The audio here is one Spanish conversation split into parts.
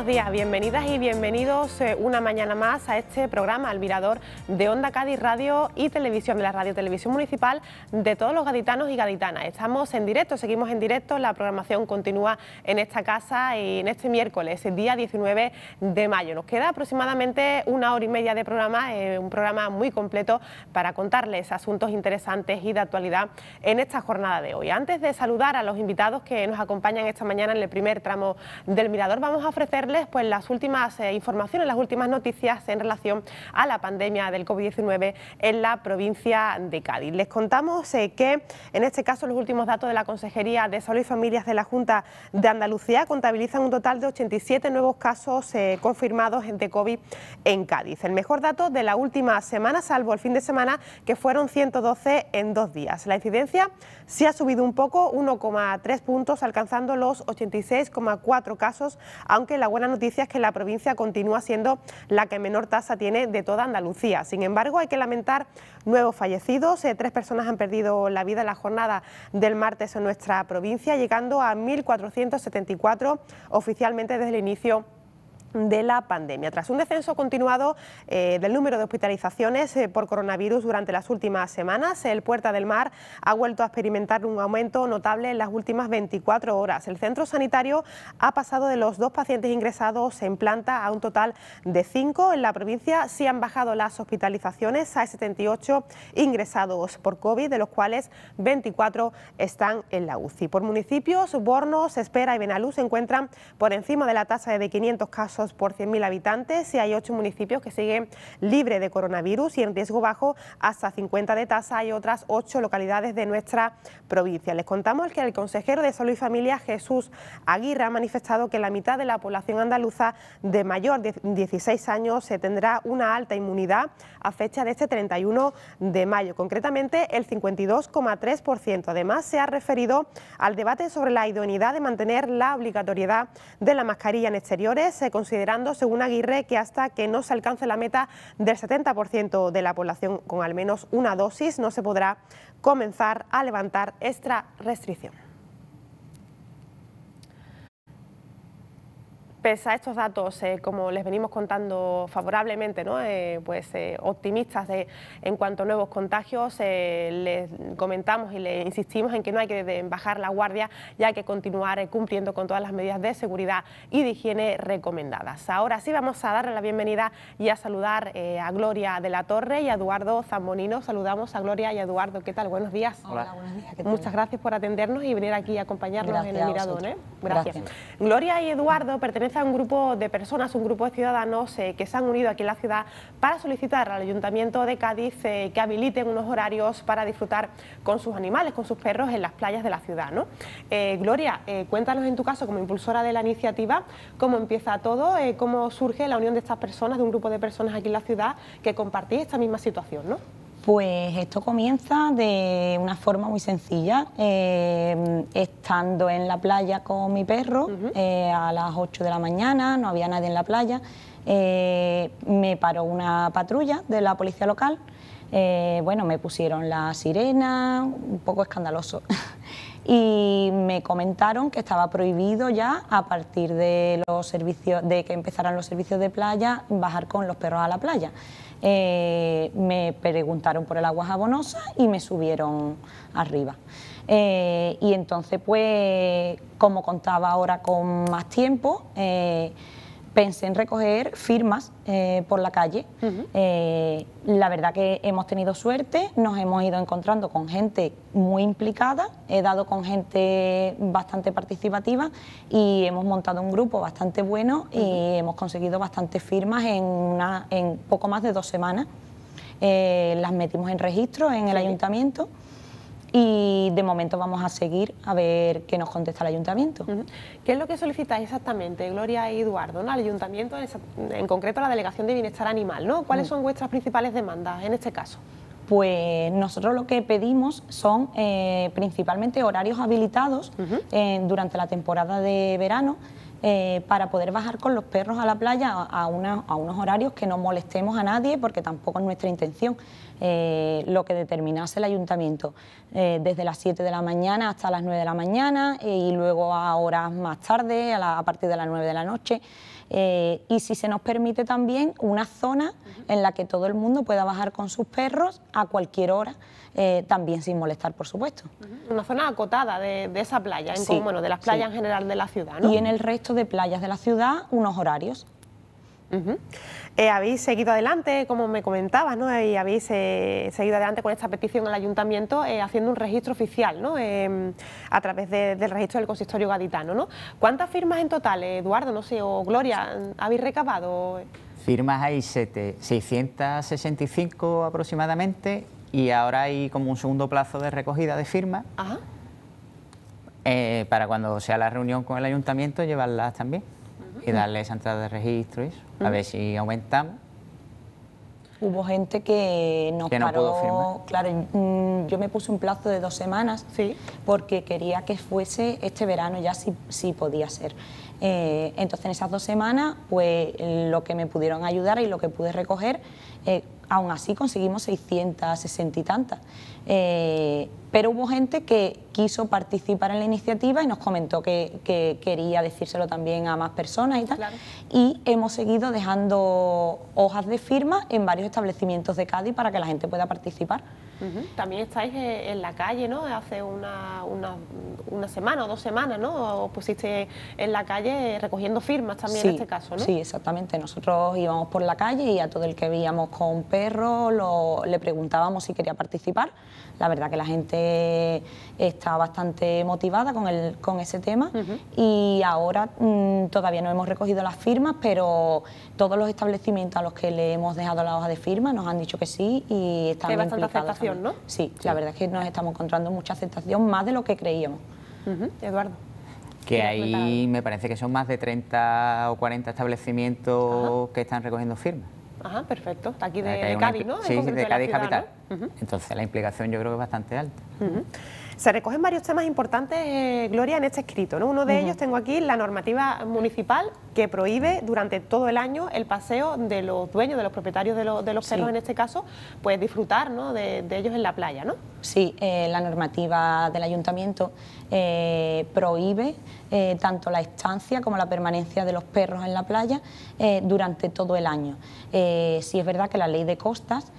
buenos días, bienvenidas y bienvenidos una mañana más a este programa, El Mirador de Onda Cádiz Radio y Televisión, de la Radio Televisión Municipal de todos los gaditanos y gaditanas. Estamos en directo, seguimos en directo, la programación continúa en esta casa y en este miércoles, el día 19 de mayo. Nos queda aproximadamente una hora y media de programa, un programa muy completo para contarles asuntos interesantes y de actualidad en esta jornada de hoy. Antes de saludar a los invitados que nos acompañan esta mañana en el primer tramo del Mirador, vamos a ofrecerles pues las últimas informaciones, las últimas noticias en relación a la pandemia del COVID-19 en la provincia de Cádiz. Les contamos que en este caso los últimos datos de la Consejería de Salud y Familias de la Junta de Andalucía contabilizan un total de 87 nuevos casos confirmados de COVID en Cádiz. El mejor dato de la última semana, salvo el fin de semana, que fueron 112 en 2 días. La incidencia sí ha subido un poco, 1,3 puntos, alcanzando los 86,4 casos, aunque la buena noticia es que la provincia continúa siendo la que menor tasa tiene de toda Andalucía. Sin embargo, hay que lamentar nuevos fallecidos. 3 personas han perdido la vida en la jornada del martes en nuestra provincia, llegando a 1.474 oficialmente desde el inicio de la pandemia. Tras un descenso continuado del número de hospitalizaciones por coronavirus durante las últimas semanas, el Puerta del Mar ha vuelto a experimentar un aumento notable en las últimas 24 horas. El centro sanitario ha pasado de los 2 pacientes ingresados en planta a un total de 5. En la provincia sí han bajado las hospitalizaciones, hay 78 ingresados por COVID, de los cuales 24 están en la UCI. Por municipios, Bornos, Espera y Benalú se encuentran por encima de la tasa de 500 casos por 100.000 habitantes y hay 8 municipios que siguen libres de coronavirus y en riesgo bajo hasta 50 de tasa. Hay otras 8 localidades de nuestra provincia. Les contamos que el consejero de Salud y Familia, Jesús Aguirre, ha manifestado que la mitad de la población andaluza de mayor de 16 años tendrá una alta inmunidad a fecha de este 31 de mayo, concretamente el 52,3%. Además, se ha referido al debate sobre la idoneidad de mantener la obligatoriedad de la mascarilla en exteriores, considerando, según Aguirre, que hasta que no se alcance la meta del 70% de la población con al menos una dosis, no se podrá comenzar a levantar esta restricción. Pese a estos datos, como les venimos contando favorablemente, ¿no? Optimistas en cuanto a nuevos contagios, les comentamos y les insistimos en que no hay que bajar la guardia y hay que continuar cumpliendo con todas las medidas de seguridad y de higiene recomendadas. Ahora sí vamos a darle la bienvenida y a saludar a Gloria de la Torre y a Eduardo Zambonino. Saludamos a Gloria y a Eduardo. ¿Qué tal? Buenos días. Hola, buenos días. Muchas gracias por atendernos y venir aquí a acompañarnos en el Mirador. Gracias. Gloria y Eduardo pertenecen a un grupo de personas, un grupo de ciudadanos que se han unido aquí en la ciudad para solicitar al Ayuntamiento de Cádiz que habiliten unos horarios para disfrutar con sus animales, con sus perros en las playas de la ciudad, ¿no? Gloria, cuéntanos en tu caso como impulsora de la iniciativa, cómo empieza todo, cómo surge la unión de estas personas, de un grupo de personas aquí en la ciudad que compartís esta misma situación, ¿no? Pues esto comienza de una forma muy sencilla, estando en la playa con mi perro a las 8 de la mañana, no había nadie en la playa, me paró una patrulla de la policía local, bueno, me pusieron la sirena, un poco escandaloso, y me comentaron que estaba prohibido ya a partir de los servicios, de que empezaran los servicios de playa, bajar con los perros a la playa. Me preguntaron por el agua jabonosa y me subieron arriba. Y entonces, pues, como contaba ahora con más tiempo, pensé en recoger firmas por la calle. La verdad que hemos tenido suerte, nos hemos ido encontrando con gente muy implicada, he dado con gente bastante participativa y hemos montado un grupo bastante bueno y hemos conseguido bastantes firmas en poco más de 2 semanas. Las metimos en registro en el ayuntamiento. Y de momento vamos a seguir a ver qué nos contesta el ayuntamiento. ¿Qué es lo que solicitáis exactamente, Gloria y Eduardo, ¿no? Al ayuntamiento, en concreto a la Delegación de Bienestar Animal, ¿no? ¿Cuáles son vuestras principales demandas en este caso? Pues nosotros lo que pedimos son principalmente horarios habilitados durante la temporada de verano, para poder bajar con los perros a la playa a unos horarios que no molestemos a nadie, porque tampoco es nuestra intención. lo que determinase el ayuntamiento, desde las 7 de la mañana hasta las 9 de la mañana y luego a horas más tarde, a partir de las 9 de la noche. Y si se nos permite también una zona en la que todo el mundo pueda bajar con sus perros a cualquier hora, también sin molestar, por supuesto. Una zona acotada de esa playa, Sí, bueno, de las playas en general de la ciudad, ¿no? Y en el resto de playas de la ciudad, unos horarios. Habéis seguido adelante, como me comentabas, ¿no? Y habéis seguido adelante con esta petición al ayuntamiento haciendo un registro oficial, ¿no? A través del registro del consistorio gaditano, ¿no? ¿Cuántas firmas en total, Eduardo, no sé, o Gloria, habéis recabado? Firmas hay 665 aproximadamente y ahora hay como un segundo plazo de recogida de firmas. Ajá. Para cuando sea la reunión con el ayuntamiento llevarlas también y darle esa entrada de registro y eso, a ver si aumentamos. Hubo gente que nos que no pudo firmar. Claro, yo me puse un plazo de 2 semanas, sí, porque quería que fuese este verano ya sí podía ser. Entonces en esas 2 semanas, pues lo que me pudieron ayudar y lo que pude recoger, aún así conseguimos 660 y tantas. Pero hubo gente que quiso participar en la iniciativa y nos comentó que quería decírselo también a más personas y tal. Claro. Y hemos seguido dejando hojas de firma en varios establecimientos de Cádiz para que la gente pueda participar. También estáis en la calle, ¿no? Hace una semana o 2 semanas, ¿no? Os pusiste en la calle recogiendo firmas también, Sí, en este caso, ¿no? Sí, exactamente. Nosotros íbamos por la calle y a todo el que veíamos con perro le preguntábamos si quería participar. La verdad que la gente está bastante motivada con ese tema y ahora todavía no hemos recogido las firmas, pero todos los establecimientos a los que le hemos dejado la hoja de firma nos han dicho que sí y están hay bastante implicados aceptación, también. ¿no? Sí, la verdad es que nos estamos encontrando mucha aceptación, más de lo que creíamos. Eduardo. Que ahí me parece que son más de 30 o 40 establecimientos que están recogiendo firmas. Ajá, perfecto. Aquí O sea, que de hay Cádiz, ¿no? Sí, de la Cádiz ciudad, capital. ¿no? Entonces la implicación yo creo que es bastante alta. Se recogen varios temas importantes, Gloria, en este escrito, ¿no? Uno de ellos tengo aquí, la normativa municipal que prohíbe durante todo el año el paseo de los dueños, de los propietarios de los perros, en este caso, pues disfrutar, ¿no? de ellos en la playa, ¿no? Sí, la normativa del ayuntamiento prohíbe tanto la estancia como la permanencia de los perros en la playa durante todo el año. Sí es verdad que la ley de costas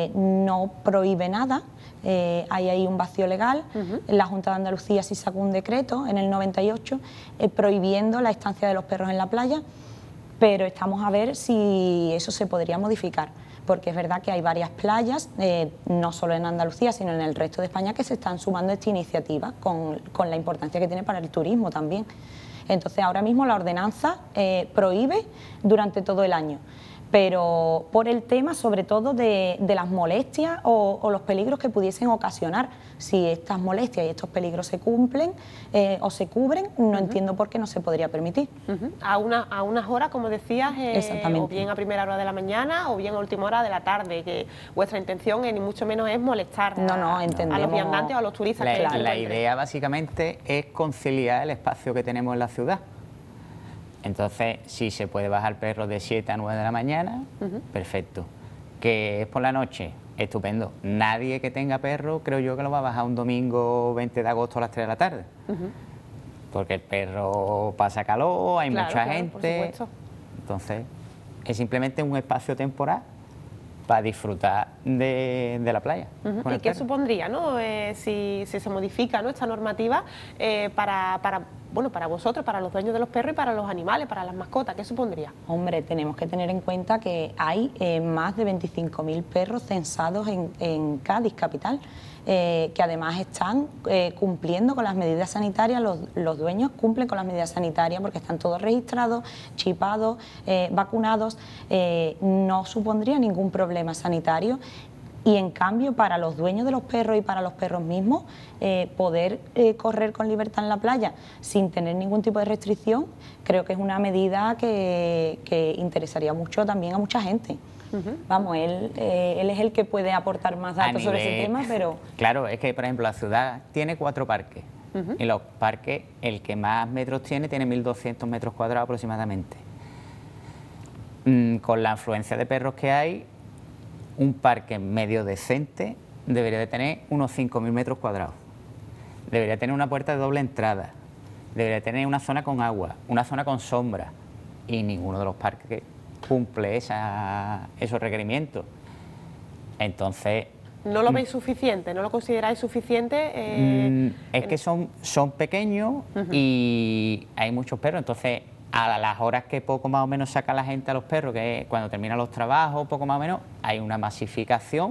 no prohíbe nada. Hay ahí un vacío legal. La Junta de Andalucía sí sacó un decreto en el 98 prohibiendo la estancia de los perros en la playa, pero estamos a ver si eso se podría modificar, porque es verdad que hay varias playas, no solo en Andalucía, sino en el resto de España, que se están sumando a esta iniciativa con la importancia que tiene para el turismo también. Entonces ahora mismo la ordenanza prohíbe durante todo el año, pero por el tema sobre todo de las molestias o los peligros que pudiesen ocasionar. Si estas molestias y estos peligros se cumplen o se cubren, no entiendo por qué no se podría permitir. A unas horas, como decías, o bien a primera hora de la mañana o bien a última hora de la tarde, que vuestra intención ni mucho menos es molestar a los viandantes o a los turistas. La idea básicamente es conciliar el espacio que tenemos en la ciudad. Entonces, si se puede bajar perro de 7 a 9 de la mañana, perfecto. Que es por la noche, estupendo. Nadie que tenga perro, creo yo que lo va a bajar un domingo 20 de agosto a las 3 de la tarde. Porque el perro pasa calor, hay mucha gente. Por supuesto. Entonces, es simplemente un espacio temporal para disfrutar de la playa. ¿Y qué supondría, ¿no? Si se modifica, ¿no?, esta normativa para vosotros, para los dueños de los perros y para los animales, para las mascotas? ¿Qué supondría? Hombre, tenemos que tener en cuenta que hay más de 25.000 perros censados en Cádiz capital, que además están cumpliendo con las medidas sanitarias. Los dueños cumplen con las medidas sanitarias porque están todos registrados, chipados, vacunados. No supondría ningún problema sanitario. Y en cambio, para los dueños de los perros y para los perros mismos, poder correr con libertad en la playa sin tener ningún tipo de restricción, creo que es una medida que interesaría mucho también a mucha gente. Vamos, él es el que puede aportar más datos sobre ese tema, pero... Claro, es que, por ejemplo, la ciudad tiene 4 parques. Y los parques, el que más metros tiene 1.200 metros cuadrados aproximadamente. Con la afluencia de perros que hay, un parque medio decente debería de tener unos 5.000 metros cuadrados. Debería tener una puerta de doble entrada, debería tener una zona con agua, una zona con sombra, y ninguno de los parques cumple esos requerimientos. Entonces... ¿No lo veis suficiente? ¿No lo consideráis suficiente? Es que son pequeños y hay muchos perros, entonces a las horas que poco más o menos saca la gente a los perros, que es cuando terminan los trabajos, poco más o menos, hay una masificación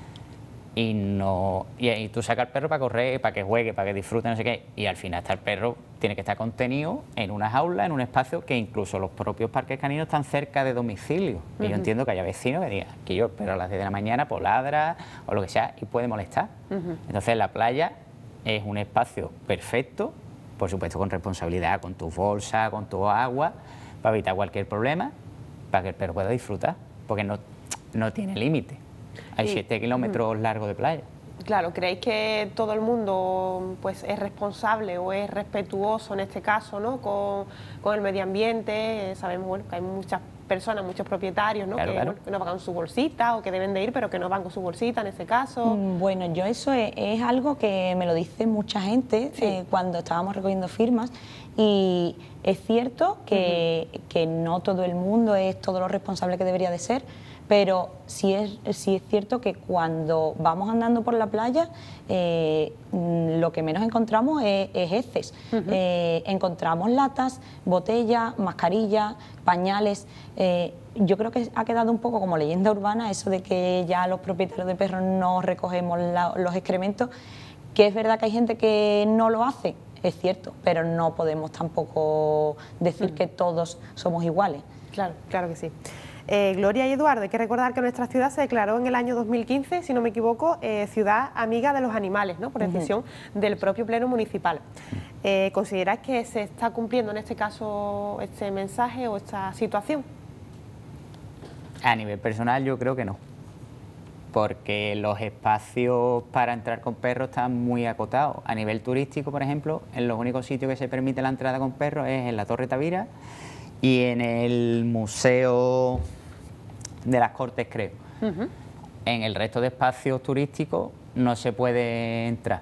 y tú sacas al perro para correr, para que juegue, para que disfrute, no sé qué, y al final el perro tiene que estar contenido en una jaula, en un espacio que incluso los propios parques caninos están cerca de domicilio. Y yo entiendo que haya vecinos que digan que yo espero a las 10 de la mañana, pues ladra o lo que sea y puede molestar. Entonces la playa es un espacio perfecto, por supuesto con responsabilidad, con tu bolsa, con tu agua, para evitar cualquier problema, para que el perro pueda disfrutar, porque no tiene límite. Hay 7 kilómetros largos de playa. Claro, ¿creéis que todo el mundo pues es responsable o es respetuoso en este caso, ¿no? con el medio ambiente? Sabemos, bueno, que hay muchas personas, muchos propietarios, ¿no? Claro, Bueno, que no van con su bolsita o que deben de ir, pero que no van con su bolsita en este caso. Bueno, yo eso es algo que me lo dice mucha gente cuando estábamos recogiendo firmas, y es cierto que no todo el mundo es todo lo responsable que debería de ser, pero sí es cierto que cuando vamos andando por la playa lo que menos encontramos es heces. Encontramos latas, botellas, mascarillas, pañales. Yo creo que ha quedado un poco como leyenda urbana eso de que ya los propietarios de perros no recogemos los excrementos, que es verdad que hay gente que no lo hace, es cierto, pero no podemos tampoco decir que todos somos iguales. Claro, claro que sí. Gloria y Eduardo, hay que recordar que nuestra ciudad se declaró en el año 2015, si no me equivoco, ciudad amiga de los animales, ¿no? Por decisión del propio Pleno Municipal. ¿Consideráis que se está cumpliendo en este caso este mensaje o esta situación? A nivel personal yo creo que no, porque los espacios para entrar con perros están muy acotados. A nivel turístico, por ejemplo, en los únicos sitios que se permite la entrada con perros es en la Torre Tavira y en el Museo de las Cortes, creo. En el resto de espacios turísticos no se puede entrar.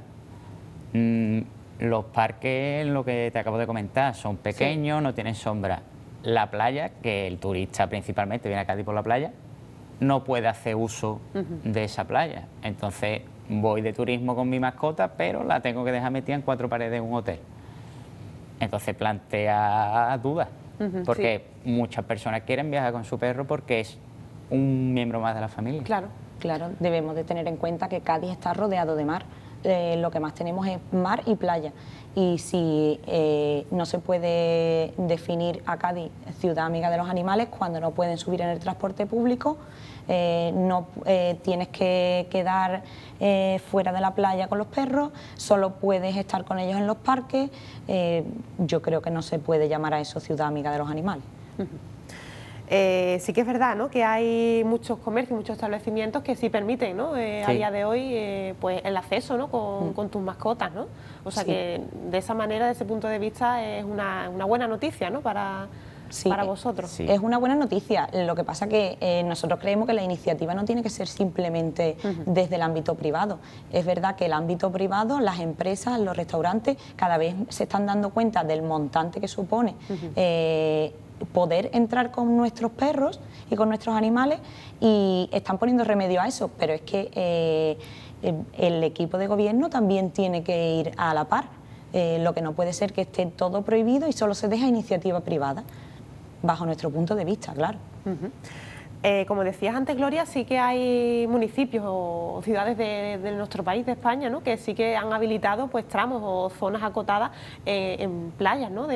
Los parques, lo que te acabo de comentar, son pequeños, no tienen sombra. La playa, que el turista principalmente viene a Cádiz por la playa, no puede hacer uso de esa playa. Entonces voy de turismo con mi mascota, pero la tengo que dejar metida en 4 paredes de un hotel. Entonces plantea dudas, porque muchas personas quieren viajar con su perro porque es un miembro más de la familia. Claro, claro, debemos de tener en cuenta que Cádiz está rodeado de mar. Lo que más tenemos es mar y playa, y si no se puede definir a Cádiz ciudad amiga de los animales cuando no pueden subir en el transporte público, no tienes que quedar fuera de la playa con los perros, solo puedes estar con ellos en los parques, yo creo que no se puede llamar a eso ciudad amiga de los animales. Sí que es verdad, ¿no?, que hay muchos comercios, muchos establecimientos que sí permiten, ¿no?, a día de hoy pues el acceso, ¿no?, con tus mascotas, ¿no? O sea que de esa manera, desde ese punto de vista, es una buena noticia, ¿no?, para vosotros. Sí. Es una buena noticia. Lo que pasa que nosotros creemos que la iniciativa no tiene que ser simplemente desde el ámbito privado. Es verdad que el ámbito privado, las empresas, los restaurantes, cada vez se están dando cuenta del montante que supone poder entrar con nuestros perros y con nuestros animales, y están poniendo remedio a eso, pero es que el equipo de gobierno también tiene que ir a la par. Lo que no puede ser que esté todo prohibido y solo se deja iniciativa privada, bajo nuestro punto de vista, claro. Como decías antes, Gloria, sí que hay municipios o ciudades de nuestro país, de España, ¿no?, que sí que han habilitado pues tramos o zonas acotadas en playas, ¿no?,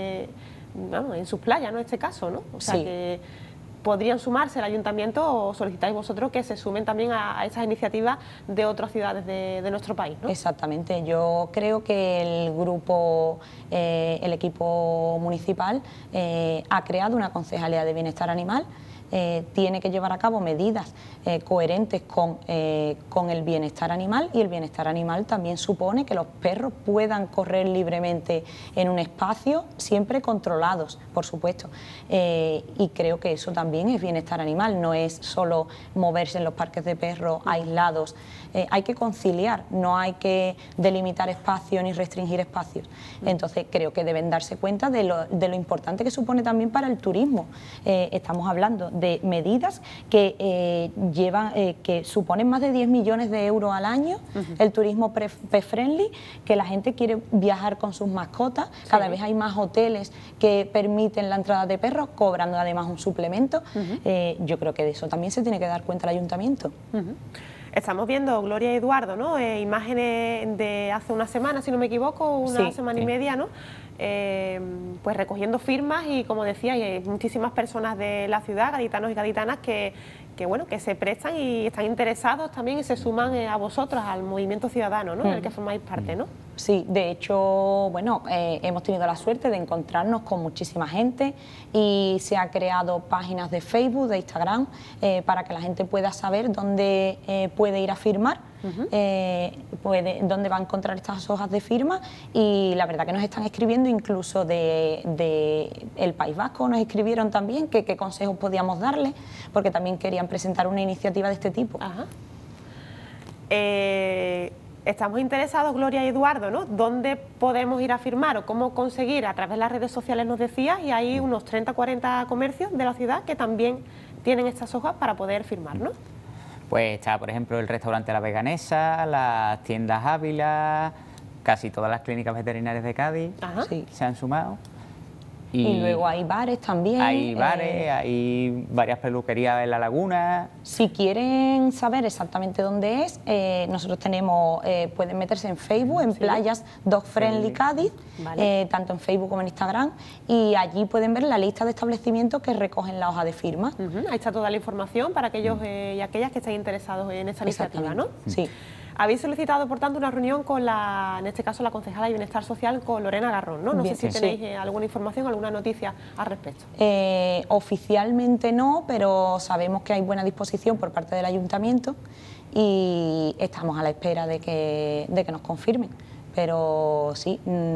en sus playas, ¿no?, en este caso, ¿no? O sea que podrían sumarse el ayuntamiento, o solicitáis vosotros que se sumen también a esas iniciativas de otras ciudades de nuestro país, ¿no? Exactamente, yo creo que el grupo, el equipo municipal ha creado una concejalía de bienestar animal tiene que llevar a cabo medidas coherentes con el bienestar animal, y el bienestar animal también supone que los perros puedan correr libremente en un espacio, siempre controlados, por supuesto, y creo que eso también es bienestar animal, no es solo moverse en los parques de perros aislados. Hay que conciliar, no hay que delimitar espacios ni restringir espacios. Entonces creo que deben darse cuenta de lo importante que supone también para el turismo. Estamos hablando de medidas que que suponen más de 10 millones de euros al año, el turismo pet friendly, que la gente quiere viajar con sus mascotas, cada vez hay más hoteles que permiten la entrada de perros, cobrando además un suplemento. Yo creo que de eso también se tiene que dar cuenta el ayuntamiento. Estamos viendo, Gloria y Eduardo, ¿no? Imágenes de hace una semana, si no me equivoco, una semana y media, ¿no? Pues recogiendo firmas y, como decía, hay muchísimas personas de la ciudad, gaditanos y gaditanas, que bueno, que se prestan y están interesados también y se suman a vosotros, al movimiento ciudadano, ¿no? En el que formáis parte, ¿no? Sí, de hecho, bueno, hemos tenido la suerte de encontrarnos con muchísima gente y se han creado páginas de Facebook, de Instagram, para que la gente pueda saber dónde puede ir a firmar, dónde va a encontrar estas hojas de firma, y la verdad que nos están escribiendo incluso de el País Vasco, nos escribieron también que qué consejos podíamos darles, porque también querían presentar una iniciativa de este tipo. Estamos interesados, Gloria y Eduardo, ¿no? ¿Dónde podemos ir a firmar o cómo conseguir? A través de las redes sociales nos decías, y hay unos 30 40 comercios de la ciudad que también tienen estas hojas para poder firmar, ¿no? Pues está, por ejemplo, el restaurante La Veganesa, las tiendas Ávila, casi todas las clínicas veterinarias de Cádiz se han sumado. Y luego hay bares también. Hay bares, hay varias peluquerías en La Laguna. Si quieren saber exactamente dónde es, nosotros tenemos, pueden meterse en Facebook, en Playas Dog Friendly Cádiz, tanto en Facebook como en Instagram, y allí pueden ver la lista de establecimientos que recogen la hoja de firma. Ahí está toda la información para aquellos y aquellas que estén interesados en esta iniciativa, ¿no? Sí. Habéis solicitado, por tanto, una reunión con en este caso, la concejala de Bienestar Social, con Lorena Garrón, ¿no? No sé si tenéis alguna información, alguna noticia al respecto. Oficialmente no, pero sabemos que hay buena disposición por parte del ayuntamiento y estamos a la espera de que nos confirmen. Pero sí,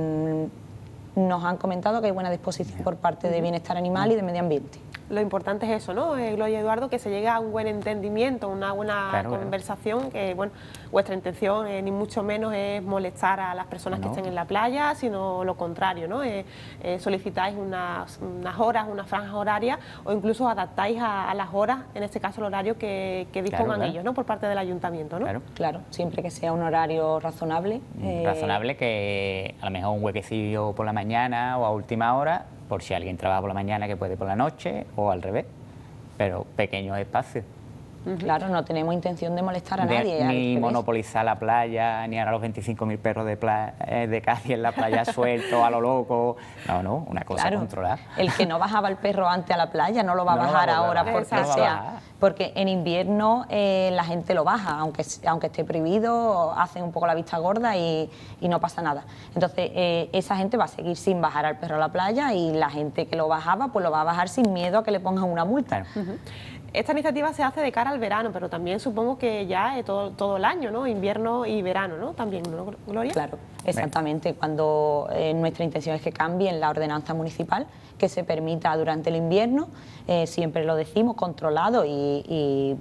nos han comentado que hay buena disposición por parte de Bienestar Animal y de Medio Ambiente. Lo importante es eso, ¿no, Gloria y Eduardo? Que se llegue a un buen entendimiento, una buena conversación, que, bueno, vuestra intención ni mucho menos es molestar a las personas que estén en la playa, sino lo contrario, ¿no? Solicitáis unas horas, unas franjas horarias, o incluso adaptáis a las horas, en este caso el horario que dispongan ellos, ¿no? Por parte del ayuntamiento, ¿no? Claro, siempre que sea un horario razonable. Razonable, que a lo mejor un huequecillo por la mañana o a última hora, por si alguien trabaja por la mañana que puede por la noche, o al revés, pero pequeños espacios. Claro, no tenemos intención de molestar a nadie. Ni monopolizar la playa, ni ahora los 25.000 perros de Cádiz en la playa sueltos a lo loco. No, una cosa controlada. El que no bajaba el perro antes a la playa no lo va a bajar ahora porque en invierno la gente lo baja, aunque esté prohibido, hacen un poco la vista gorda y no pasa nada. Entonces esa gente va a seguir sin bajar al perro a la playa, y la gente que lo bajaba pues lo va a bajar sin miedo a que le pongan una multa. Esta iniciativa se hace de cara al verano, pero también supongo que ya todo el año, ¿no? Invierno y verano, ¿no? También, ¿no, Gloria? Claro, exactamente. Cuando nuestra intención es que cambie en la ordenanza municipal, que se permita durante el invierno, siempre lo decimos, controlado, y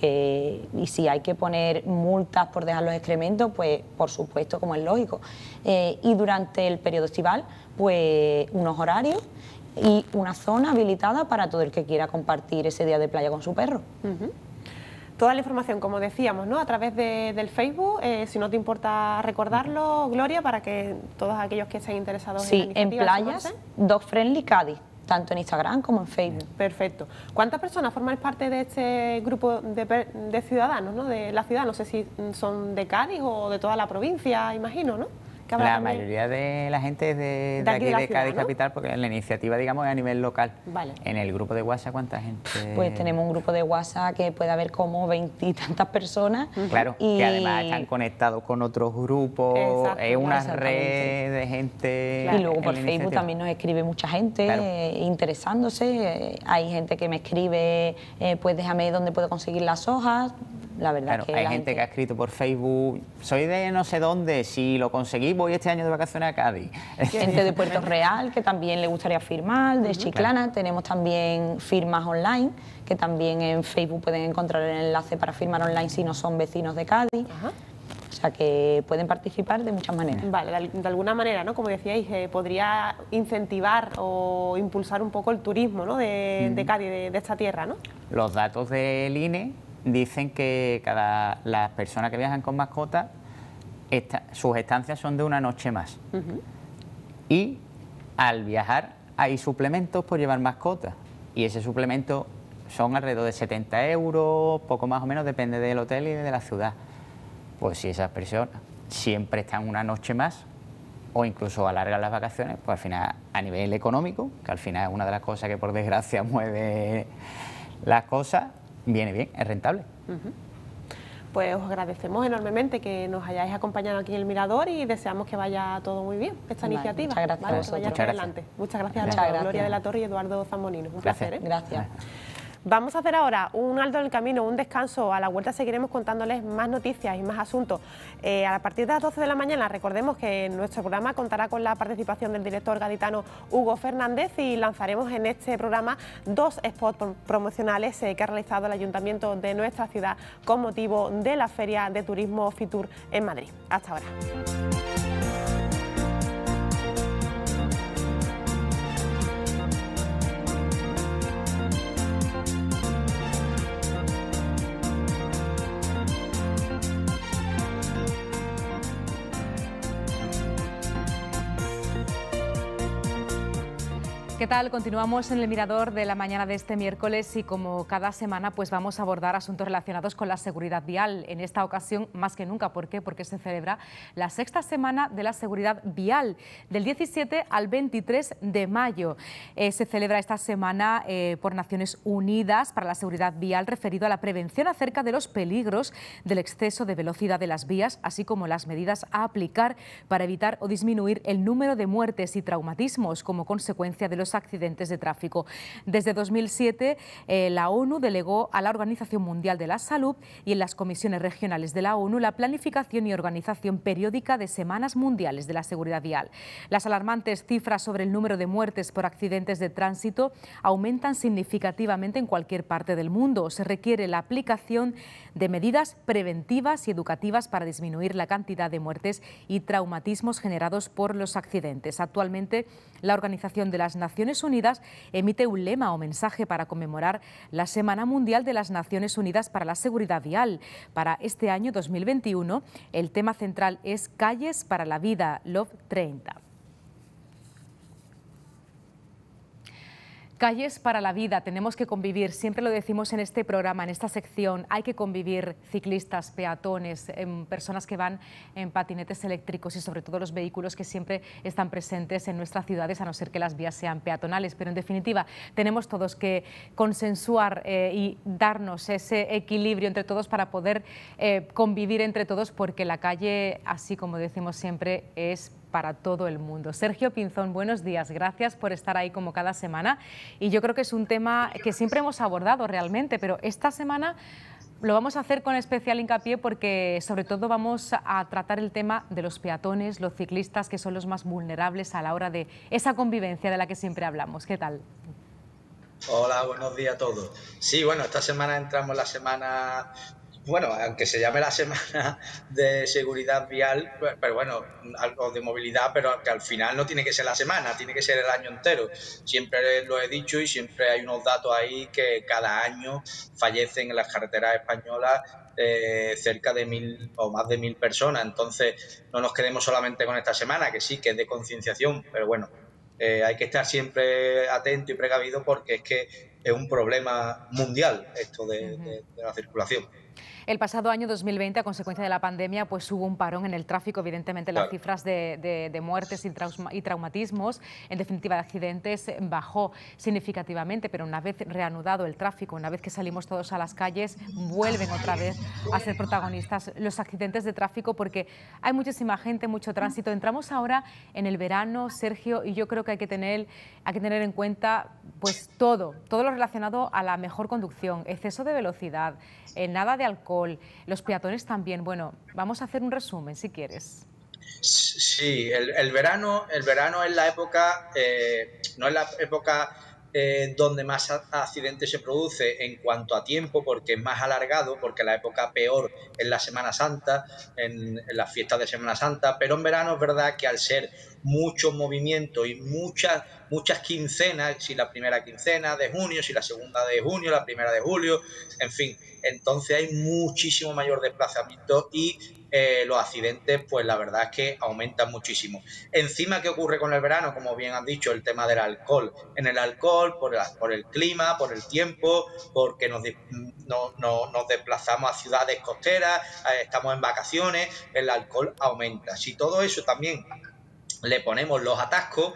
si hay que poner multas por dejar los excrementos, pues por supuesto, como es lógico. Y durante el periodo estival, pues unos horarios y una zona habilitada para todo el que quiera compartir ese día de playa con su perro. Toda la información, como decíamos, ¿no? A través del Facebook, si no te importa recordarlo, Gloria, para que todos aquellos que estén interesados en la iniciativa... Sí, en Playas Dog Friendly Cádiz, tanto en Instagram como en Facebook. Perfecto. ¿Cuántas personas forman parte de este grupo de ciudadanos, ¿no? De la ciudad? No sé si son de Cádiz o de toda la provincia, imagino, ¿no? que habrá La también? mayoría de la gente es de aquí de la de ciudad, Cádiz ¿no? capital, porque la iniciativa, digamos, es a nivel local. Vale. En el grupo de WhatsApp, ¿cuánta gente? Pues tenemos un grupo de WhatsApp que puede haber como 20 y tantas personas. Claro, y que además están conectados con otros grupos, Exacto, es una exactamente. red de gente. Y luego en por la Facebook iniciativa. también nos escribe mucha gente Claro. interesándose. Hay gente que me escribe, pues déjame dónde puedo conseguir las hojas. La verdad Claro, que hay la gente que ha escrito por Facebook, soy de no sé dónde, si lo conseguí voy este año de vacaciones a Cádiz. gente de Puerto Real que también le gustaría firmar, de Chiclana. Tenemos también firmas online, que también en Facebook pueden encontrar el enlace para firmar online si no son vecinos de Cádiz. Ajá. O sea que pueden participar de muchas maneras. Vale, de alguna manera, ¿no? Como decíais, podría incentivar o impulsar un poco el turismo, ¿no? de Cádiz, de esta tierra, ¿no? Los datos del INE dicen que las personas que viajan con mascotas, sus estancias son de una noche más. Y al viajar hay suplementos por llevar mascotas. Y ese suplemento son alrededor de 70 euros, poco más o menos, depende del hotel y de la ciudad. Pues si esas personas siempre están una noche más o incluso alargan las vacaciones, pues al final, a nivel económico, que al final es una de las cosas que por desgracia mueve las cosas, viene bien, es rentable. Pues os agradecemos enormemente que nos hayáis acompañado aquí en el Mirador y deseamos que vaya todo muy bien, esta Vale, iniciativa. muchas gracias Vale, a que vaya vosotros. hacia Muchas adelante. Muchas gracias a los Muchas dos, gracias. Gloria de la Torre y Eduardo Zambonino. Un placer, ¿eh? Gracias. Vamos a hacer ahora un alto en el camino, un descanso. A la vuelta seguiremos contándoles más noticias y más asuntos. A partir de las 12 de la mañana, recordemos que nuestro programa contará con la participación del director gaditano Hugo Fernández y lanzaremos en este programa 2 spots promocionales que ha realizado el Ayuntamiento de nuestra ciudad con motivo de la Feria de Turismo Fitur en Madrid. Hasta ahora. ¿Qué tal? Continuamos en el Mirador de la mañana de este miércoles y como cada semana pues vamos a abordar asuntos relacionados con la seguridad vial. En esta ocasión más que nunca. ¿Por qué? Porque se celebra la 6ª semana de la seguridad vial, del 17 al 23 de mayo. Se celebra esta semana por Naciones Unidas para la seguridad vial, referido a la prevención acerca de los peligros del exceso de velocidad de las vías, así como las medidas a aplicar para evitar o disminuir el número de muertes y traumatismos como consecuencia de los accidentes de tráfico. Desde 2007, la ONU delegó a la Organización Mundial de la Salud y en las comisiones regionales de la ONU la planificación y organización periódica de semanas mundiales de la seguridad vial. Las alarmantes cifras sobre el número de muertes por accidentes de tránsito aumentan significativamente en cualquier parte del mundo. Se requiere la aplicación de medidas preventivas y educativas para disminuir la cantidad de muertes y traumatismos generados por los accidentes. Actualmente, la Organización de las Naciones Unidas emite un lema o mensaje para conmemorar la Semana Mundial de las Naciones Unidas para la Seguridad Vial. Para este año 2021, el tema central es Calles para la Vida, Love 30. Calles para la vida, tenemos que convivir, siempre lo decimos en este programa, en esta sección, hay que convivir ciclistas, peatones, personas que van en patinetes eléctricos y sobre todo los vehículos que siempre están presentes en nuestras ciudades, a no ser que las vías sean peatonales, pero en definitiva tenemos todos que consensuar y darnos ese equilibrio entre todos para poder convivir entre todos, porque la calle, así como decimos siempre, es para todo el mundo. Sergio Pinzón, buenos días, gracias por estar ahí como cada semana y yo creo que es un tema que siempre hemos abordado realmente, pero esta semana lo vamos a hacer con especial hincapié porque sobre todo vamos a tratar el tema de los peatones, los ciclistas, que son los más vulnerables a la hora de esa convivencia de la que siempre hablamos. ¿Qué tal? Hola, buenos días a todos. Sí, bueno, esta semana entramos en la semana, bueno, aunque se llame la semana de seguridad vial, pero bueno, algo de movilidad, pero que al final no tiene que ser la semana, tiene que ser el año entero. Siempre lo he dicho y siempre hay unos datos ahí que cada año fallecen en las carreteras españolas cerca de 1.000 o más de 1.000 personas. Entonces, no nos quedemos solamente con esta semana, que sí, que es de concienciación, pero bueno, hay que estar siempre atento y precavido porque es que es un problema mundial esto de la circulación. El pasado año 2020, a consecuencia de la pandemia, pues hubo un parón en el tráfico. Evidentemente, las cifras de muertes y traumatismos, en definitiva de accidentes, bajó significativamente, pero una vez reanudado el tráfico, una vez que salimos todos a las calles, vuelven otra vez a ser protagonistas los accidentes de tráfico, porque hay muchísima gente, mucho tránsito. Entramos ahora en el verano, Sergio, y yo creo que hay que tener en cuenta pues todo lo relacionado a la mejor conducción, exceso de velocidad, nada de alcohol, los peatones también. Bueno, vamos a hacer un resumen si quieres. Sí, el verano es la época, no es la época donde más accidentes se produce en cuanto a tiempo, porque es más alargado, porque la época peor es la Semana Santa, en las fiestas de Semana Santa, pero en verano es verdad que al ser mucho movimiento y muchas quincenas, si la primera quincena de junio, si la segunda de junio, la primera de julio, en fin, entonces hay muchísimo mayor desplazamiento y los accidentes, pues la verdad es que aumentan muchísimo. Encima, ¿qué ocurre con el verano? Como bien has dicho, el tema del alcohol. En el alcohol, por el clima, por el tiempo, porque nos desplazamos a ciudades costeras, estamos en vacaciones, el alcohol aumenta. Si todo eso también le ponemos los atascos,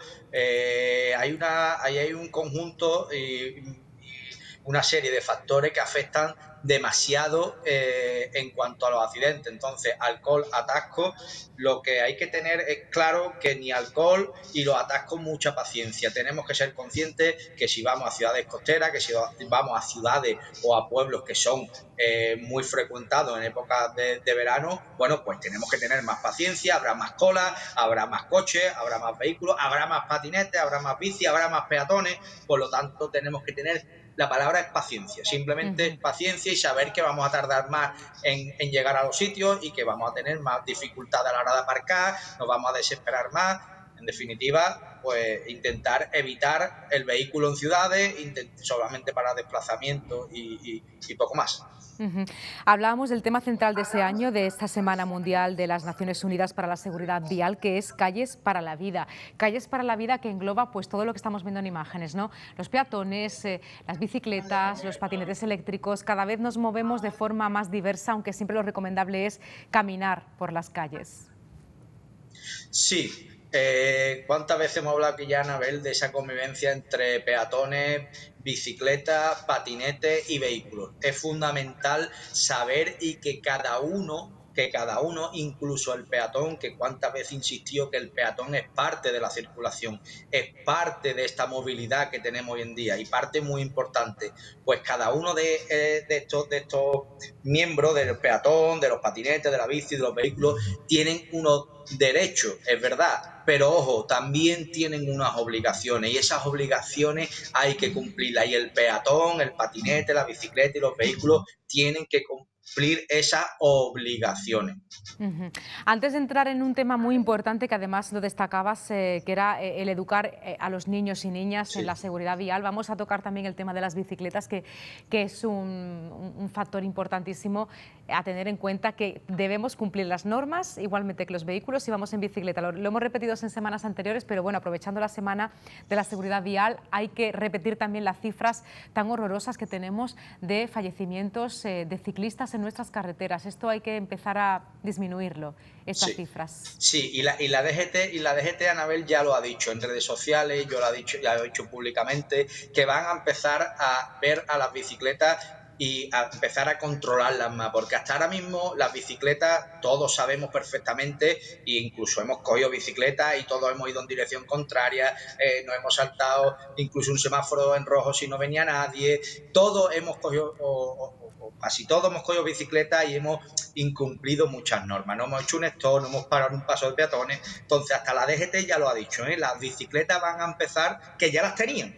ahí hay un conjunto y una serie de factores que afectan demasiado en cuanto a los accidentes. Entonces, alcohol, atasco, lo que hay que tener es claro que ni alcohol y los atascos, mucha paciencia. Tenemos que ser conscientes que si vamos a ciudades costeras, que si vamos a ciudades o a pueblos que son muy frecuentados en épocas de verano, bueno, pues tenemos que tener más paciencia, habrá más colas, habrá más coches, habrá más vehículos, habrá más patinetes, habrá más bici, habrá más peatones, por lo tanto tenemos que tener, la palabra es paciencia, simplemente paciencia y saber que vamos a tardar más en llegar a los sitios y que vamos a tener más dificultad a la hora de aparcar, nos vamos a desesperar más. En definitiva, pues intentar evitar el vehículo en ciudades, solamente para desplazamiento y poco más. Hablábamos del tema central de ese año, de esta Semana Mundial de las Naciones Unidas para la Seguridad Vial, que es Calles para la Vida. Calles para la Vida, que engloba pues todo lo que estamos viendo en imágenes, ¿no? Los peatones, las bicicletas, los patinetes eléctricos. Cada vez nos movemos de forma más diversa, aunque siempre lo recomendable es caminar por las calles. Sí. ¿Cuántas veces hemos hablado aquí ya, Anabel, de esa convivencia entre peatones, bicicletas, patinetes y vehículos? Es fundamental saber y que cada uno, incluso el peatón, que cuántas veces insistió que el peatón es parte de la circulación, es parte de esta movilidad que tenemos hoy en día y parte muy importante, pues cada uno de estos miembros del peatón, de los patinetes, de la bici, de los vehículos, tienen unos derechos, es verdad, pero ojo, también tienen unas obligaciones y esas obligaciones hay que cumplirlas y el peatón, el patinete, la bicicleta y los vehículos tienen que cumplir esas obligaciones. Antes de entrar en un tema muy importante que además lo destacabas, que era el educar a los niños y niñas en la seguridad vial, vamos a tocar también el tema de las bicicletas, que es un factor importantísimo a tener en cuenta, que debemos cumplir las normas igualmente que los vehículos si vamos en bicicleta. Lo hemos repetido en semanas anteriores, pero bueno, aprovechando la Semana de la Seguridad Vial, hay que repetir también las cifras tan horrorosas que tenemos de fallecimientos de ciclistas en nuestras carreteras. Esto hay que empezar a disminuirlo, estas cifras. Sí, y la DGT, Anabel, ya lo ha dicho en redes sociales, ya lo ha dicho públicamente, que van a empezar a ver a las bicicletas y a empezar a controlarlas más, porque hasta ahora mismo las bicicletas todos sabemos perfectamente, e incluso hemos cogido bicicletas y todos hemos ido en dirección contraria, nos hemos saltado incluso un semáforo en rojo si no venía nadie, todos hemos cogido, casi todos hemos cogido bicicletas y hemos incumplido muchas normas, no hemos hecho un stop, no hemos parado en un paso de peatones. Entonces hasta la DGT ya lo ha dicho, las bicicletas van a empezar, que ya las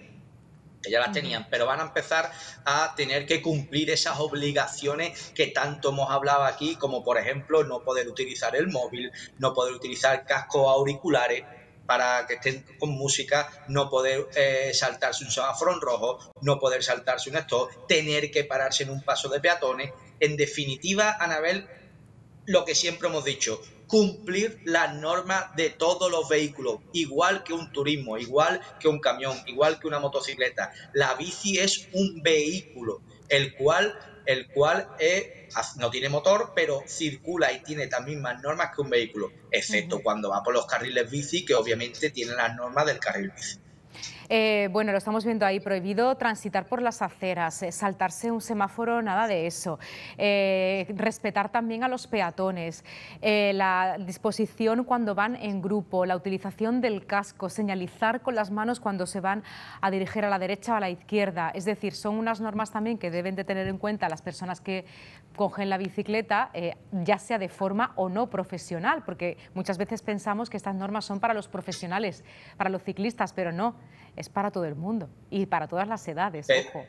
tenían, pero van a empezar a tener que cumplir esas obligaciones que tanto hemos hablado aquí, como por ejemplo no poder utilizar el móvil, no poder utilizar cascos auriculares para que estén con música, no poder saltarse un semáforo en rojo, no poder saltarse un stop, tener que pararse en un paso de peatones. En definitiva, Anabel, lo que siempre hemos dicho, cumplir las normas de todos los vehículos, igual que un turismo, igual que un camión, igual que una motocicleta. La bici es un vehículo, el cual el cual no tiene motor, pero circula y tiene las mismas normas que un vehículo, excepto cuando va por los carriles bici, que obviamente tienen las normas del carril bici. Bueno, lo estamos viendo ahí, prohibido transitar por las aceras, saltarse un semáforo, nada de eso. Respetar también a los peatones, la disposición cuando van en grupo, la utilización del casco, señalizar con las manos cuando se van a dirigir a la derecha o a la izquierda. Es decir, son unas normas también que deben de tener en cuenta las personas que cogen la bicicleta, ya sea de forma o no profesional, porque muchas veces pensamos que estas normas son para los profesionales, para los ciclistas, pero no. Es para todo el mundo y para todas las edades, ojo.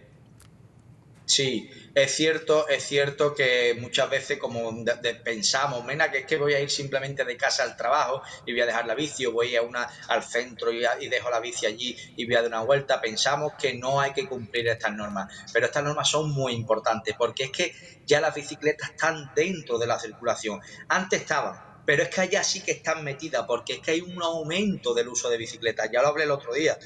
Sí, es cierto que muchas veces como pensamos, mira, que es que voy a ir simplemente de casa al trabajo y voy a dejar la bici, o voy al centro y dejo la bici allí y voy a dar una vuelta. Pensamos que no hay que cumplir estas normas, pero estas normas son muy importantes, porque es que ya las bicicletas están dentro de la circulación. Antes estaban, pero es que allá sí que están metidas, porque es que hay un aumento del uso de bicicletas. Ya lo hablé el otro día.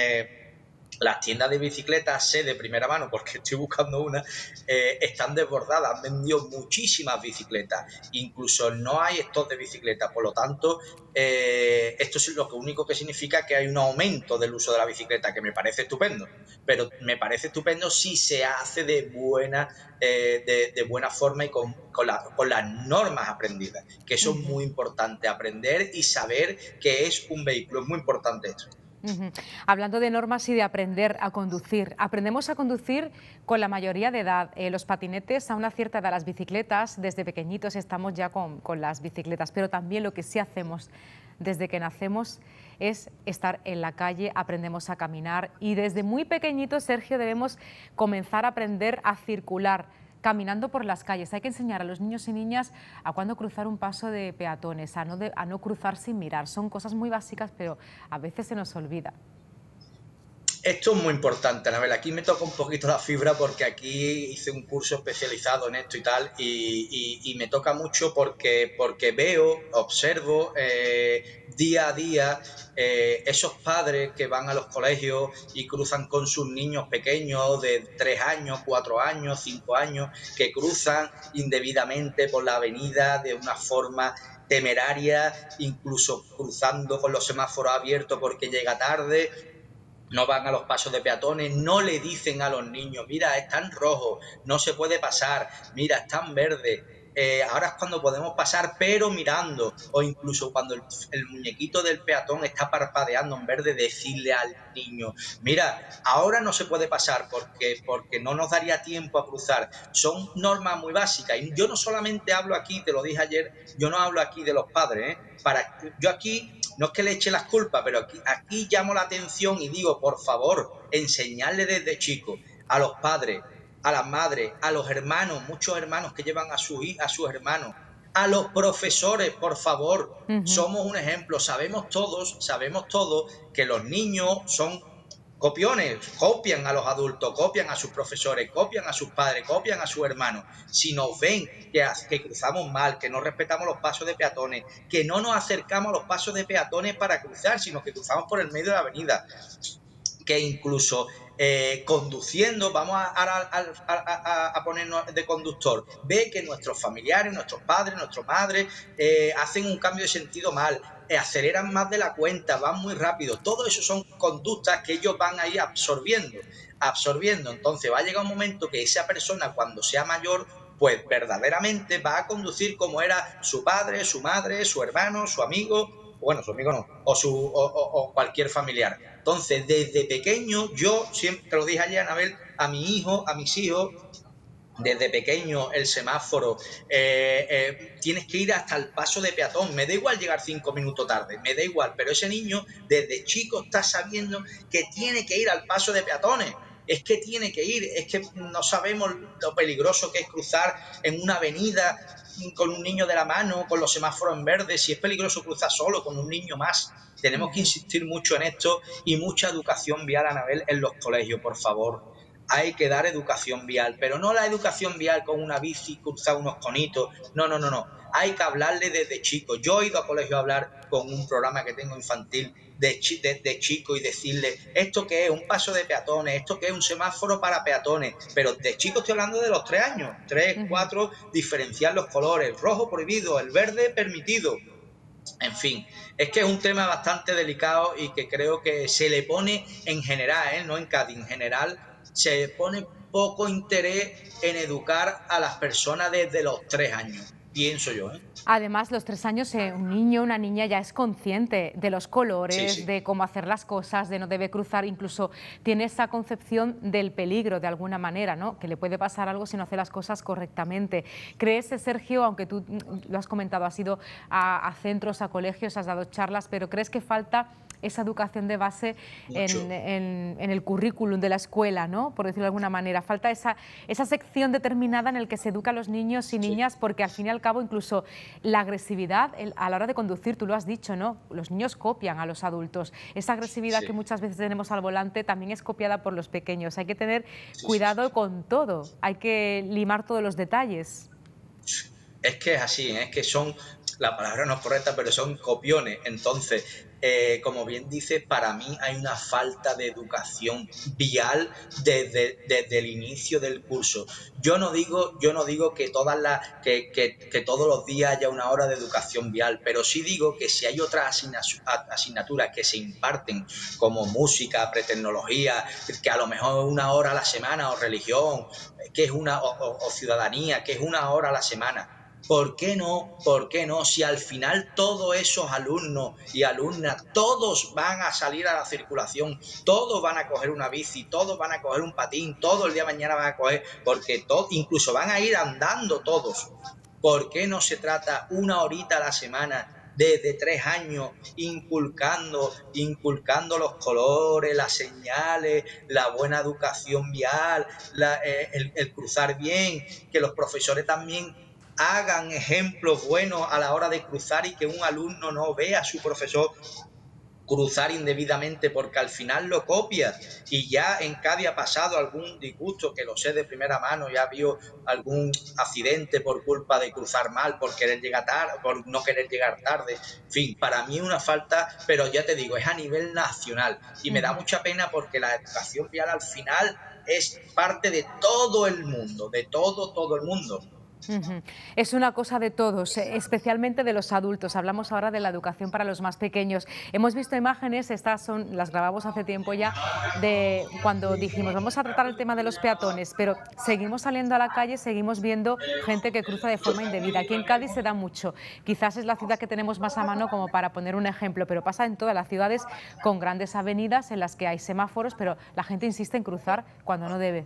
Las tiendas de bicicletas, sé de primera mano porque estoy buscando una, están desbordadas, han vendido muchísimas bicicletas, incluso no hay stock de bicicletas, por lo tanto, esto es lo único que significa que hay un aumento del uso de la bicicleta, que me parece estupendo, pero me parece estupendo si se hace de buena forma y con las normas aprendidas, que eso es muy importante, aprender y saber que es un vehículo, es muy importante esto. Hablando de normas y de aprender a conducir, aprendemos a conducir con la mayoría de edad. Los patinetes a una cierta edad, las bicicletas, desde pequeñitos estamos ya con las bicicletas, pero también lo que sí hacemos desde que nacemos es estar en la calle, aprendemos a caminar y desde muy pequeñitos, Sergio, debemos comenzar a aprender a circular caminando por las calles. Hay que enseñar a los niños y niñas a cuándo cruzar un paso de peatones, a no cruzar sin mirar. Son cosas muy básicas, pero a veces se nos olvida. Esto es muy importante, Anabel. Aquí me toca un poquito la fibra porque aquí hice un curso especializado en esto y tal, y me toca mucho porque veo, observo día a día esos padres que van a los colegios y cruzan con sus niños pequeños de 3 años, 4 años, 5 años, que cruzan indebidamente por la avenida de una forma temeraria, incluso cruzando con los semáforos abiertos porque llega tarde. No van a los pasos de peatones, no le dicen a los niños, mira, está en rojo, no se puede pasar, mira, está en verde, ahora es cuando podemos pasar, pero mirando, o incluso cuando el muñequito del peatón está parpadeando en verde, decirle al niño, mira, ahora no se puede pasar porque no nos daría tiempo a cruzar. Son normas muy básicas, y yo no solamente hablo aquí, te lo dije ayer, yo no hablo aquí de los padres, yo aquí no es que le eche las culpas, pero aquí llamo la atención y digo, por favor, enseñarle desde chicos a los padres, a las madres, a los hermanos, muchos hermanos que llevan a sus hermanos, a los profesores, por favor, somos un ejemplo, sabemos todos que los niños son copiones, copian a los adultos, copian a sus profesores, copian a sus padres, copian a sus hermanos. Si nos ven que cruzamos mal, que no respetamos los pasos de peatones, que no nos acercamos a los pasos de peatones para cruzar, sino que cruzamos por el medio de la avenida, que incluso conduciendo, vamos a ponernos de conductor, ve que nuestros familiares, nuestros padres, nuestras madres hacen un cambio de sentido mal, aceleran más de la cuenta, van muy rápido. Todo eso son conductas que ellos van a ir absorbiendo. Entonces va a llegar un momento que esa persona, cuando sea mayor, pues verdaderamente va a conducir como era su padre, su madre, su hermano, su amigo, bueno, su amigo no, o cualquier familiar. Entonces, desde pequeño, yo siempre, te lo dije ayer, Anabel, a mis hijos, desde pequeño el semáforo, tienes que ir hasta el paso de peatón, me da igual llegar 5 minutos tarde, me da igual, pero ese niño desde chico está sabiendo que tiene que ir al paso de peatones, es que tiene que ir, es que no sabemos lo peligroso que es cruzar en una avenida con un niño de la mano, con los semáforos en verde, si es peligroso cruzar solo con un niño más. Tenemos que insistir mucho en esto y mucha educación vial, Anabel, en los colegios, por favor. hay que dar educación vial, pero no la educación vial con una bici, cruzar unos conitos, no, no, no, no. Hay que hablarle desde chico. Yo he ido a colegio a hablar con un programa que tengo infantil de chico y decirle, ¿esto qué es? Un paso de peatones, ¿esto qué es? Un semáforo para peatones. Pero de chico estoy hablando de los 3 años, 3, 4, diferenciar los colores, rojo prohibido, el verde permitido. En fin, es que es un tema bastante delicado y que creo que se le pone en general, no en Cádiz, en general, se pone poco interés en educar a las personas desde los 3 años, pienso yo, ¿eh? Además, los 3 años, un niño, una niña ya es consciente de los colores, Sí. de cómo hacer las cosas, de no debe cruzar, incluso tiene esa concepción del peligro de alguna manera, ¿no? Que le puede pasar algo si no hace las cosas correctamente. ¿Crees, Sergio, aunque tú lo has comentado, has ido a centros, a colegios, has dado charlas, pero crees que falta esa educación de base en el currículum de la escuela, ¿no? Por decirlo de alguna manera? Falta esa sección determinada en la que se educa a los niños y niñas, porque al fin y al cabo incluso la agresividad a la hora de conducir, tú lo has dicho, ¿no? Los niños copian a los adultos. Esa agresividad que muchas veces tenemos al volante también es copiada por los pequeños. Hay que tener cuidado con todo, hay que limar todos los detalles. Es que es así, es que son, la palabra no es correcta, pero son copiones. Entonces, como bien dice, para mí hay una falta de educación vial desde el inicio del curso. Yo no digo que que todos los días haya una hora de educación vial, pero sí digo que si hay otras asignaturas que se imparten, como música, pretecnología, que a lo mejor una hora a la semana, o religión, que es o ciudadanía, que es una hora a la semana. ¿Por qué no? ¿Por qué no? Si al final todos esos alumnos y alumnas, todos van a salir a la circulación, todos van a coger una bici, todos van a coger un patín, todo el día de mañana van a coger, porque incluso van a ir andando todos. ¿Por qué no se trata una horita a la semana desde 3 años inculcando los colores, las señales, la buena educación vial, el cruzar bien, que los profesores también hagan ejemplos buenos a la hora de cruzar y que un alumno no vea a su profesor cruzar indebidamente porque al final lo copia? Y ya en Cádiz ha pasado algún disgusto, que lo sé de primera mano, ya ha habido algún accidente por culpa de cruzar mal, por querer llegar tarde, por no querer llegar tarde. En fin, para mí una falta, pero ya te digo, es a nivel nacional y me da mucha pena porque la educación vial al final es parte de todo el mundo, de todo el mundo. Es una cosa de todos, especialmente de los adultos. Hablamos ahora de la educación para los más pequeños. Hemos visto imágenes, las grabamos hace tiempo ya, de cuando dijimos vamos a tratar el tema de los peatones, pero seguimos saliendo a la calle, seguimos viendo gente que cruza de forma indebida. Aquí en Cádiz se da mucho. Quizás es la ciudad que tenemos más a mano como para poner un ejemplo, pero pasa en todas las ciudades con grandes avenidas en las que hay semáforos, pero la gente insiste en cruzar cuando no debe.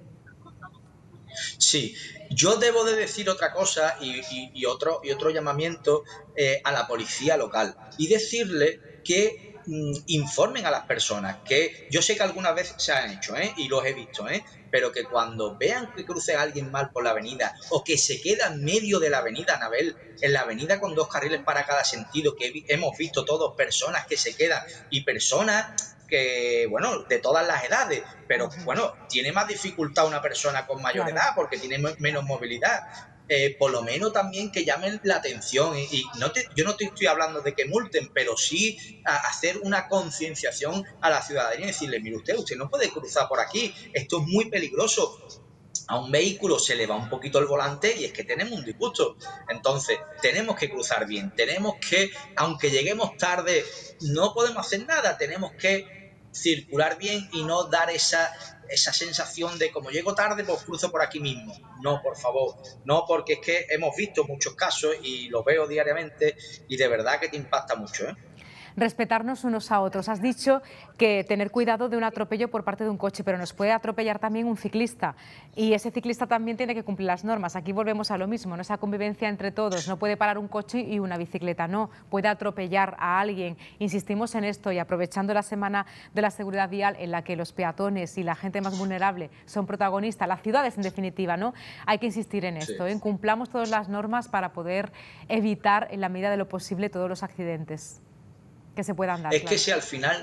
Sí, yo debo de decir otra cosa y otro llamamiento a la policía local y decirle que informen a las personas, que yo sé que algunas veces se han hecho y los he visto, pero que cuando vean que cruce a alguien mal por la avenida o que se queda en medio de la avenida Anabel, en la avenida con 2 carriles para cada sentido, que hemos visto todos personas que se quedan y personas que, bueno, de todas las edades, pero bueno, tiene más dificultad una persona con mayor edad porque tiene menos movilidad. Por lo menos también que llamen la atención y yo no te estoy hablando de que multen, pero sí hacer una concienciación a la ciudadanía y decirle, mire usted no puede cruzar por aquí, esto es muy peligroso. A un vehículo se le va un poquito el volante y es que tenemos un disgusto. Entonces, tenemos que cruzar bien, tenemos que, aunque lleguemos tarde, no podemos hacer nada, tenemos que circular bien y no dar esa sensación de como llego tarde, pues cruzo por aquí mismo. No, por favor, no, porque es que hemos visto muchos casos y los veo diariamente y de verdad que te impacta mucho, Respetarnos unos a otros. Has dicho que tener cuidado de un atropello por parte de un coche, pero nos puede atropellar también un ciclista y ese ciclista también tiene que cumplir las normas. Aquí volvemos a lo mismo, ¿no? Esa convivencia entre todos. No puede parar un coche y una bicicleta, no. Puede atropellar a alguien. Insistimos en esto y aprovechando la Semana de la Seguridad Vial en la que los peatones y la gente más vulnerable son protagonistas, las ciudades en definitiva, ¿no? Hay que insistir en esto, Cumplamos todas las normas para poder evitar en la medida de lo posible todos los accidentes que se puedan dar. Es que si al final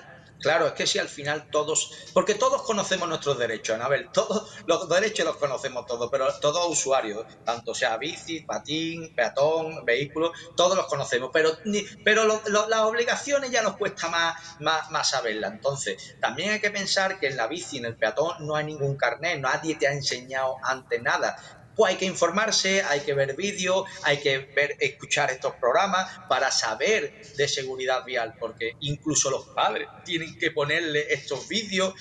Claro, es que si al final todos, porque todos conocemos nuestros derechos, Anabel, todos los derechos los conocemos todos, pero todos usuarios, tanto sea bici, patín, peatón, vehículo, todos los conocemos, pero las obligaciones ya nos cuesta más saberlas. Entonces, también hay que pensar que en la bici, en el peatón, no hay ningún carnet, nadie te ha enseñado antes nada. Pues hay que informarse, hay que ver vídeos, hay que escuchar estos programas para saber de seguridad vial, porque incluso los padres tienen que ponerle estos vídeos,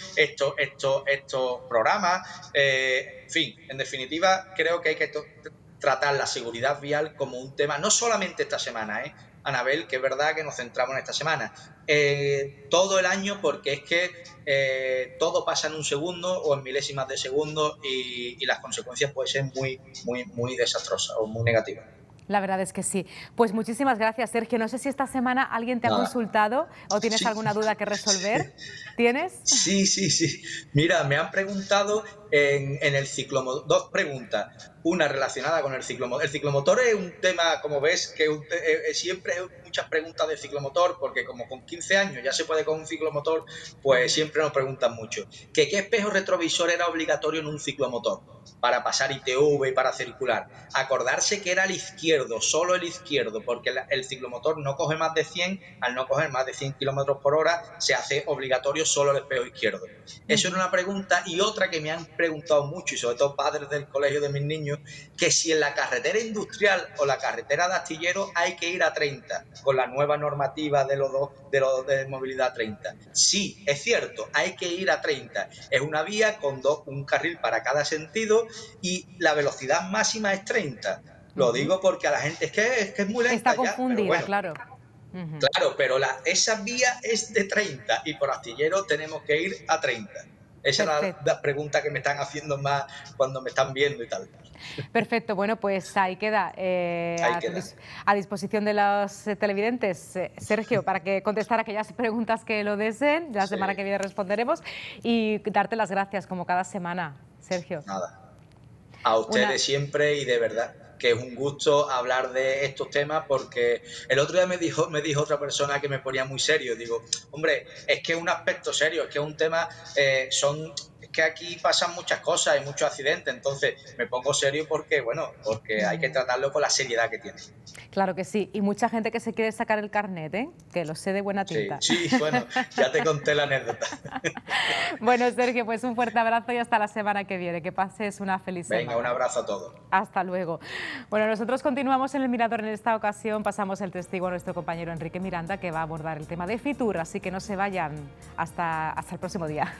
estos programas. En fin, en definitiva, creo que hay que tratar la seguridad vial como un tema, no solamente esta semana, Anabel, que es verdad que nos centramos en esta semana, todo el año, porque es que todo pasa en un segundo o en milésimas de segundo y las consecuencias pueden ser muy desastrosas o muy negativas. La verdad es que sí. Pues muchísimas gracias, Sergio. No sé si esta semana alguien te ha consultado o tienes alguna duda que resolver. ¿Tienes? Sí. Mira, me han preguntado en el ciclomotor, 2 preguntas. Una relacionada con el ciclomotor. El ciclomotor es un tema, como ves, que siempre hay muchas preguntas de ciclomotor, porque como con 15 años ya se puede con un ciclomotor, pues siempre nos preguntan mucho. ¿Qué espejo retrovisor era obligatorio en un ciclomotor? Para pasar ITV y para circular. Acordarse que era el izquierdo, solo el izquierdo, porque el ciclomotor no coge más de 100, al no coger más de 100 km por hora, se hace obligatorio solo el espejo izquierdo. Eso era una pregunta, y otra que me han preguntado mucho, y sobre todo padres del colegio de mis niños, que si en la carretera industrial o la carretera de astillero hay que ir a 30, con la nueva normativa de movilidad 30. Sí, es cierto, hay que ir a 30. Es una vía con un carril para cada sentido y la velocidad máxima es 30. Lo digo porque a la gente es que es muy lenta. Está confundida, bueno, claro. Claro, pero esa vía es de 30 y por astillero tenemos que ir a 30. Esa es la pregunta que me están haciendo más cuando me están viendo y tal. Perfecto, bueno, pues ahí queda, a disposición de los televidentes, Sergio, para que contestar aquellas preguntas que lo deseen. La semana que viene responderemos, y darte las gracias como cada semana, Sergio. Nada, a ustedes siempre, y de verdad que es un gusto hablar de estos temas, porque el otro día me dijo otra persona que me ponía muy serio. Digo, hombre, es que es un aspecto serio, es que es un tema, es que aquí pasan muchas cosas, hay muchos accidentes, entonces me pongo serio porque hay que tratarlo con la seriedad que tiene. Claro que sí, y mucha gente que se quiere sacar el carnet, que lo sé de buena tinta. Sí, bueno, ya te conté la anécdota. Bueno, Sergio, pues un fuerte abrazo y hasta la semana que viene, que pases una feliz semana. Venga, un abrazo a todos. Hasta luego. Bueno, nosotros continuamos en El Mirador. En esta ocasión pasamos el testigo a nuestro compañero Enrique Miranda, que va a abordar el tema de Fitur, así que no se vayan hasta el próximo día.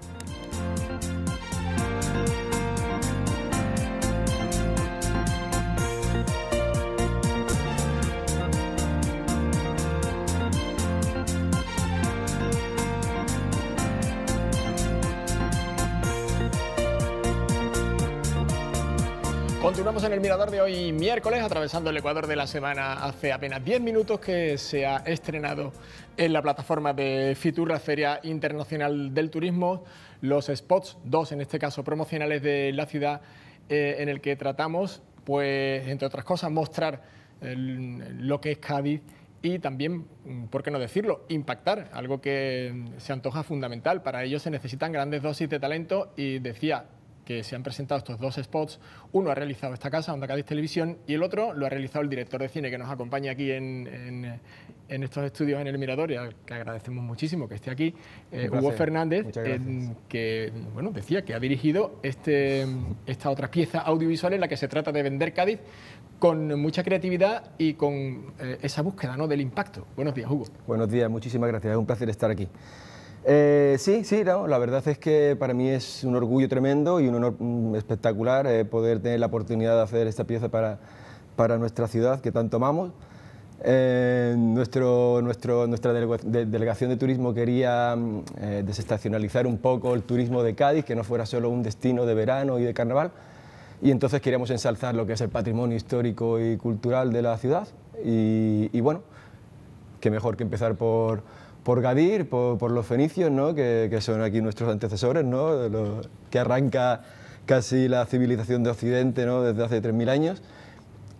Continuamos en El Mirador de hoy miércoles, atravesando el Ecuador de la semana. Hace apenas 10 minutos que se ha estrenado en la plataforma de Fitur, la Feria Internacional del Turismo, los spots, 2 en este caso promocionales de la ciudad, en el que tratamos, pues entre otras cosas, mostrar lo que es Cádiz y también, por qué no decirlo, impactar, algo que se antoja fundamental. Para ello se necesitan grandes dosis de talento, y decía que se han presentado estos 2 spots. Uno ha realizado esta casa, Onda Cádiz Televisión, y el otro lo ha realizado el director de cine que nos acompaña aquí en estos estudios en El Mirador, y al que agradecemos muchísimo que esté aquí, Hugo Fernández, que decía que ha dirigido esta otra pieza audiovisual en la que se trata de vender Cádiz con mucha creatividad y con esa búsqueda, ¿no?, del impacto. Buenos días, Hugo. Buenos días, muchísimas gracias, es un placer estar aquí. La verdad es que para mí es un orgullo tremendo y un honor espectacular poder tener la oportunidad de hacer esta pieza para nuestra ciudad que tanto amamos. Nuestra delegación de turismo quería desestacionalizar un poco el turismo de Cádiz, que no fuera solo un destino de verano y de carnaval, y entonces queríamos ensalzar lo que es el patrimonio histórico y cultural de la ciudad, y bueno, qué mejor que empezar por Gadir, por los fenicios, ¿no?, que son aquí nuestros antecesores, ¿no?, que arranca casi la civilización de Occidente, ¿no?, desde hace 3000 años.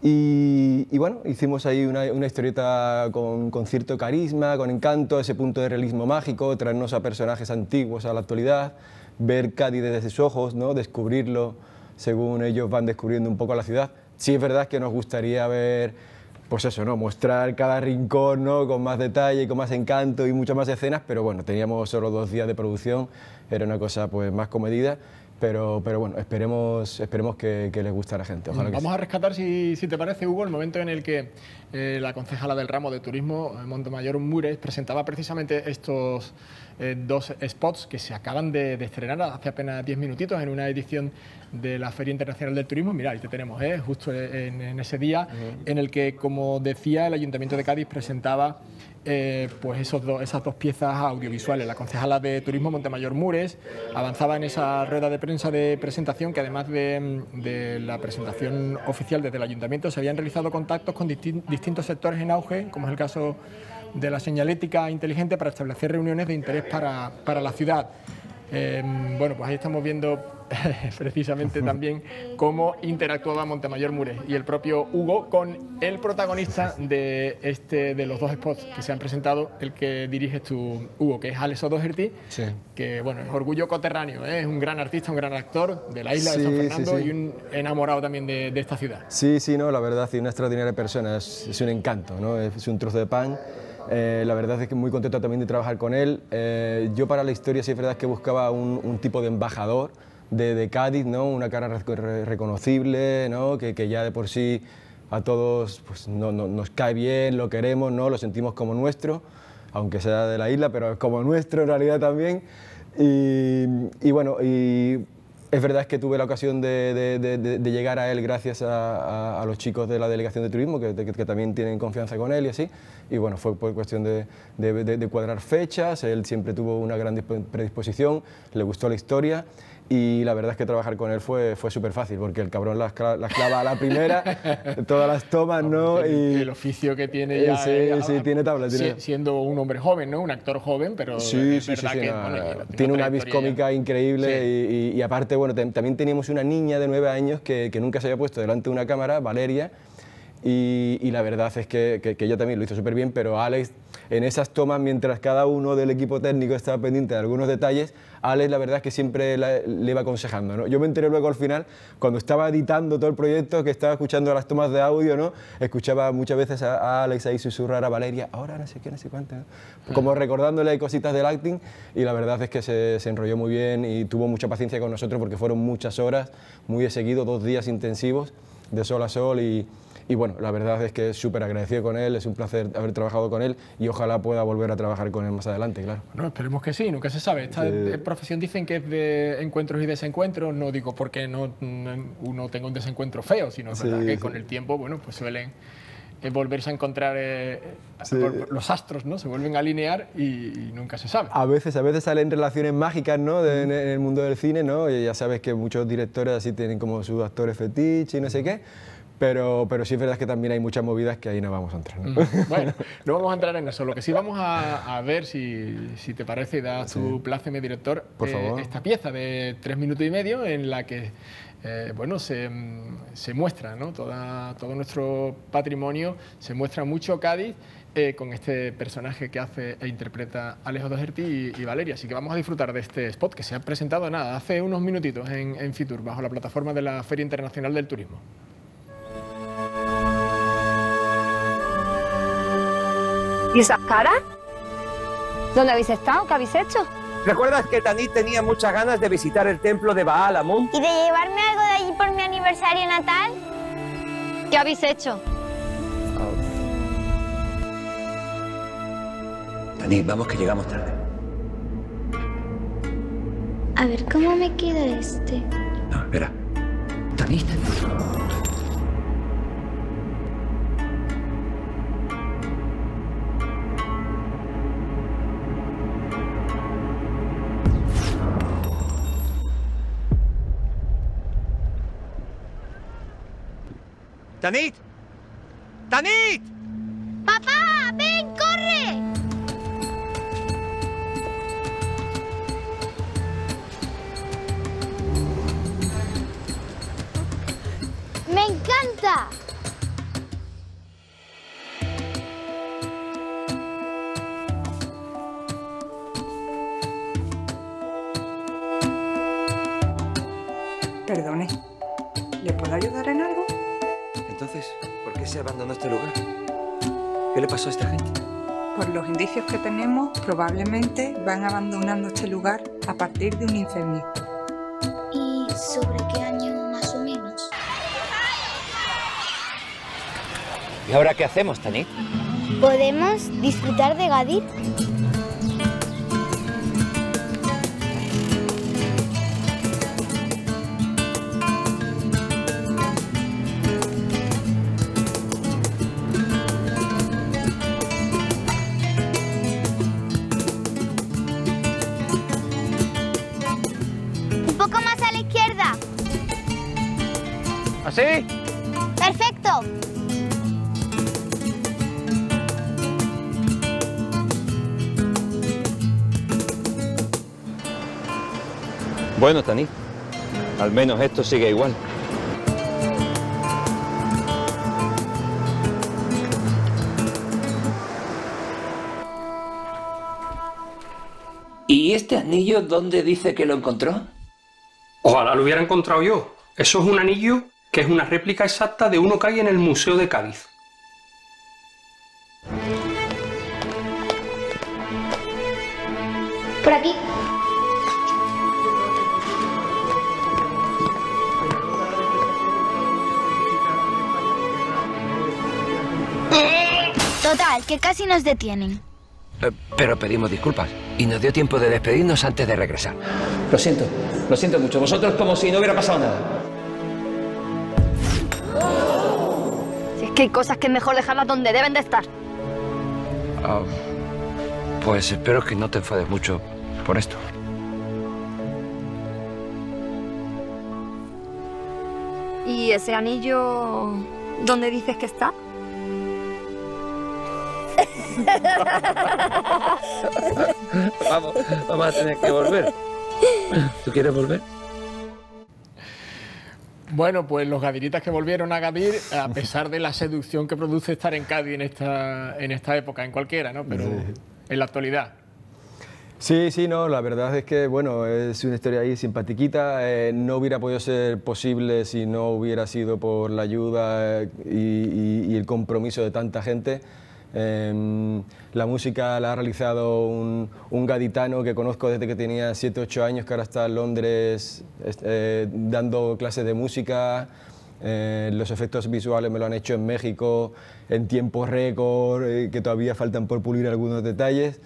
Y bueno, hicimos ahí una historieta con cierto carisma, con encanto, ese punto de realismo mágico, traernos a personajes antiguos a la actualidad, ver Cádiz desde sus ojos, ¿no? Descubrirlo según ellos van descubriendo un poco la ciudad. Sí es verdad que nos gustaría ver, pues eso, ¿no? Mostrar cada rincón, ¿no? Con más detalle, con más encanto y muchas más escenas, pero bueno, teníamos solo 2 días de producción, era una cosa pues más comedida. Pero bueno, esperemos que les guste a la gente. Ojalá Vamos a rescatar, si te parece, Hugo, el momento en el que la concejala del ramo de turismo, Montemayor Mures, presentaba precisamente estos 2 spots que se acaban de estrenar hace apenas 10 minutitos en una edición de la Feria Internacional del Turismo. Mira, ahí te tenemos, justo en ese día en el que, como decía, el Ayuntamiento de Cádiz presentaba pues esas 2 piezas audiovisuales. La concejala de Turismo, Montemayor Mures, avanzaba en esa rueda de prensa de presentación que, además de la presentación oficial desde el Ayuntamiento, se habían realizado contactos con distintos sectores en auge, como es el caso de la señalética inteligente, para establecer reuniones de interés para la ciudad. Bueno, pues ahí estamos viendo precisamente también cómo interactuaba Montemayor Mures y el propio Hugo con el protagonista de los 2 spots que se han presentado, el que diriges tú, Hugo, que es Alex O'Doherty, sí, que bueno, es orgullo coterráneo, es un gran artista, un gran actor de la isla de San Fernando, y un enamorado también de esta ciudad. Sí, no, la verdad, y una extraordinaria persona, es un encanto, ¿no? Es un trozo de pan. La verdad es que muy contento también de trabajar con él. Yo para la historia sí es verdad que buscaba un tipo de embajador de Cádiz, ¿no? Una cara reconocible, ¿no? Que ya de por sí a todos pues, nos cae bien, lo queremos, ¿no? Lo sentimos como nuestro, aunque sea de la isla, pero es como nuestro en realidad también. Y bueno, es verdad que tuve la ocasión de llegar a él gracias a los chicos de la Delegación de Turismo, que también tienen confianza con él y así. Y bueno, fue cuestión de cuadrar fechas, él siempre tuvo una gran predisposición, le gustó la historia. Y la verdad es que trabajar con él fue súper fácil, porque el cabrón las clava a la primera, todas las tomas, ¿no? El oficio que tiene ya. Sí, tiene tabla. Siendo un hombre joven, ¿no? Un actor joven, pero es verdad que... Bueno, tiene una vis cómica increíble, y aparte, bueno, también teníamos una niña de 9 años que nunca se había puesto delante de una cámara, Valeria, y la verdad es que ella también lo hizo súper bien, pero Alex, en esas tomas, mientras cada uno del equipo técnico estaba pendiente de algunos detalles, Alex la verdad es que siempre le iba aconsejando, ¿no? Yo me enteré luego al final, cuando estaba editando todo el proyecto, que estaba escuchando las tomas de audio, ¿no? Escuchaba muchas veces a Alex ahí susurrar a Valeria, ahora no sé qué, no sé cuánto, ¿no? Como recordándole cositas del acting, y la verdad es que se enrolló muy bien y tuvo mucha paciencia con nosotros, porque fueron muchas horas, muy de seguido, 2 días intensivos, de sol a sol, y bueno, la verdad es que súper agradecido con él, es un placer haber trabajado con él y ojalá pueda volver a trabajar con él más adelante, claro. Bueno, esperemos que sí, nunca se sabe. Esta profesión dicen que es de encuentros y desencuentros, no digo porque uno tenga un desencuentro feo, sino es verdad que con el tiempo, bueno, pues suelen volverse a encontrar los astros, ¿no? Se vuelven a alinear y nunca se sabe. A veces salen relaciones mágicas, ¿no? En el mundo del cine, ¿no? Y ya sabes que muchos directores así tienen como sus actores fetiche y no sé qué. Pero sí es verdad que también hay muchas movidas que ahí no vamos a entrar, ¿no? Bueno, no vamos a entrar en eso. Lo que sí vamos a ver, si te parece y da tu pláceme, director, por favor, esta pieza de 3 minutos y medio en la que bueno, se muestra, ¿no? Todo nuestro patrimonio, se muestra mucho Cádiz con este personaje que hace e interpreta Alex O'Doherty y Valeria. Así que vamos a disfrutar de este spot que se ha presentado hace unos minutitos en Fitur, bajo la plataforma de la Feria Internacional del Turismo. ¿Y esas caras? ¿Dónde habéis estado? ¿Qué habéis hecho? ¿Recuerdas que Tanit tenía muchas ganas de visitar el templo de Baal Amun? ¿Y de llevarme algo de allí por mi aniversario natal? ¿Qué habéis hecho? Tanit, vamos que llegamos tarde. A ver, ¿cómo me queda este? No, espera. Tanit. ¡Tanit! ¡Tanit! ¡Papá! ¡Ven, corre! ¡Me encanta! ayudar en algo? Entonces, ¿por qué se abandonó este lugar? ¿Qué le pasó a esta gente? Por los indicios que tenemos, probablemente van abandonando este lugar a partir de un incendio. ¿Y sobre qué año más o menos? ¿Y ahora qué hacemos, Tanit? ¿Podemos disfrutar de Gadir? Un poco más a la izquierda. ¿Así? ¡Perfecto! Bueno, Tanit, al menos esto sigue igual. ¿Y este anillo dónde dice que lo encontró? Ojalá lo hubiera encontrado yo. Eso es un anillo que es una réplica exacta de uno que hay en el Museo de Cádiz. Por aquí. Total, que casi nos detienen. Pero pedimos disculpas y nos dio tiempo de despedirnos antes de regresar. Lo siento mucho. Vosotros como si no hubiera pasado nada. Si es que hay cosas que es mejor dejarlas donde deben de estar. Pues espero que no te enfades mucho por esto. ¿Y ese anillo dónde dices que está? Vamos a tener que volver. ¿Tú quieres volver? Bueno, pues los gadiritas que volvieron a Gadir, a pesar de la seducción que produce estar en Cádiz en esta época, en cualquiera, ¿no? Pero en la actualidad. Sí, no, la verdad es que, bueno, es una historia ahí simpatiquita. No hubiera podido ser posible si no hubiera sido por la ayuda y el compromiso de tanta gente. La música la ha realizado un gaditano que conozco desde que tenía 7 o 8 años, que ahora está en Londres dando clases de música. Los efectos visuales me lo han hecho en México en tiempo récord, que todavía faltan por pulir algunos detalles.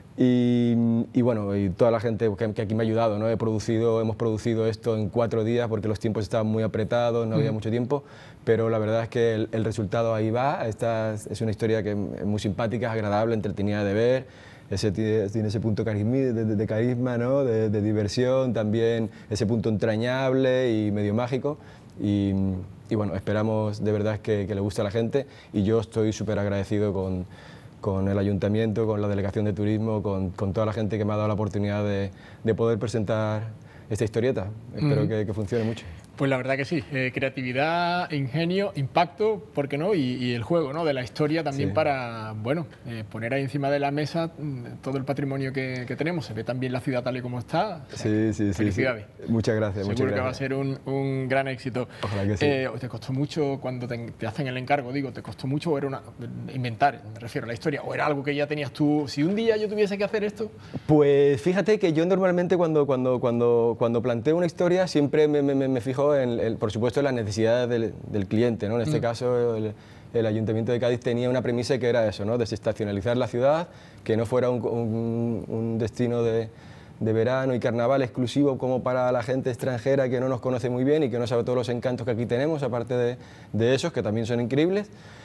Y bueno, y toda la gente que aquí me ha ayudado, ¿no? Hemos producido esto en 4 días porque los tiempos estaban muy apretados, no había mucho tiempo, pero la verdad es que el resultado ahí va. Esta es una historia que es muy simpática, es agradable, entretenida de ver, tiene ese punto de carisma, ¿no? De diversión, también ese punto entrañable y medio mágico. Y bueno, esperamos de verdad que le guste a la gente, y yo estoy súper agradecido con el Ayuntamiento, con la Delegación de Turismo, con toda la gente que me ha dado la oportunidad de poder presentar esta historieta. Espero que funcione mucho. Pues la verdad que sí, creatividad, ingenio, impacto, ¿por qué no? Y el juego, ¿no? De la historia también para, bueno, poner ahí encima de la mesa todo el patrimonio que tenemos. Se ve también la ciudad tal y como está. Sí. Felicidades. Muchas gracias. Seguro que va a ser un gran éxito. Ojalá que sí. ¿Te costó mucho cuando te hacen el encargo? Digo, ¿te costó mucho o era inventar, me refiero a la historia, o era algo que ya tenías tú? Si un día yo tuviese que hacer esto... Pues fíjate que yo normalmente cuando planteo una historia siempre me fijo por supuesto, en las necesidades del cliente, ¿no? En este caso, el Ayuntamiento de Cádiz tenía una premisa que era eso, ¿no? Desestacionalizar la ciudad, que no fuera un destino de verano y carnaval exclusivo como para la gente extranjera que no nos conoce muy bien y que no sabe todos los encantos que aquí tenemos, aparte de esos, que también son increíbles.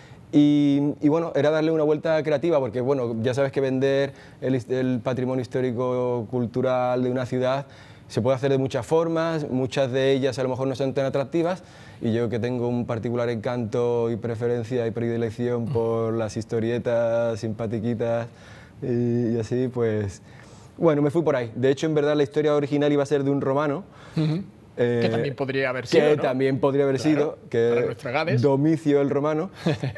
Y bueno, era darle una vuelta creativa, porque bueno, ya sabes que vender el patrimonio histórico cultural de una ciudad se puede hacer de muchas formas, muchas de ellas a lo mejor no son tan atractivas, y yo que tengo un particular encanto y preferencia y predilección por las historietas simpatiquitas y así, pues bueno, me fui por ahí. De hecho, en verdad la historia original iba a ser de un romano, que también podría haber sido, que también podría haber sido, que Domicio el Romano.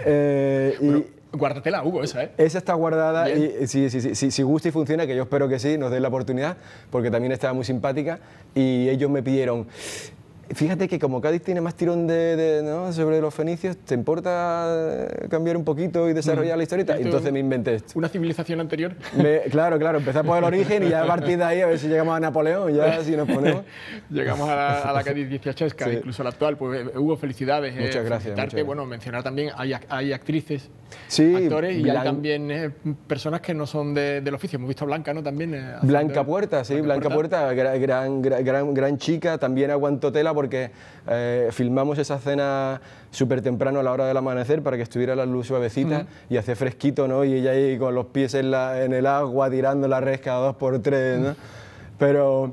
Guárdatela, Hugo, esa, ¿eh? Esa está guardada. Bien. Y si gusta y funciona, que yo espero que sí, nos den la oportunidad, porque también estaba muy simpática. Y ellos me pidieron, Fíjate que como Cádiz tiene más tirón ¿no? sobre los fenicios, ¿te importa cambiar un poquito y desarrollar la historieta? Entonces me inventé esto. ¿Una civilización anterior? Claro, empezar por el origen y ya a partir de ahí a ver si llegamos a Napoleón, ya si nos ponemos. Llegamos a la Cádiz dieciochesca, sí. Incluso la actual. Pues Hugo, felicidades. Muchas gracias. Bueno, mencionar también, hay actrices, sí, actores y hay también personas que no son del oficio. Hemos visto a Blanca, ¿no? También. Blanca Puerta, sí, Blanca Puerta, gran chica, también aguantó tela porque filmamos esa escena súper temprano a la hora del amanecer para que estuviera la luz suavecita y hace fresquito, ¿no? Y ella ahí con los pies en el agua tirando la red cada 2x3, ¿no? Pero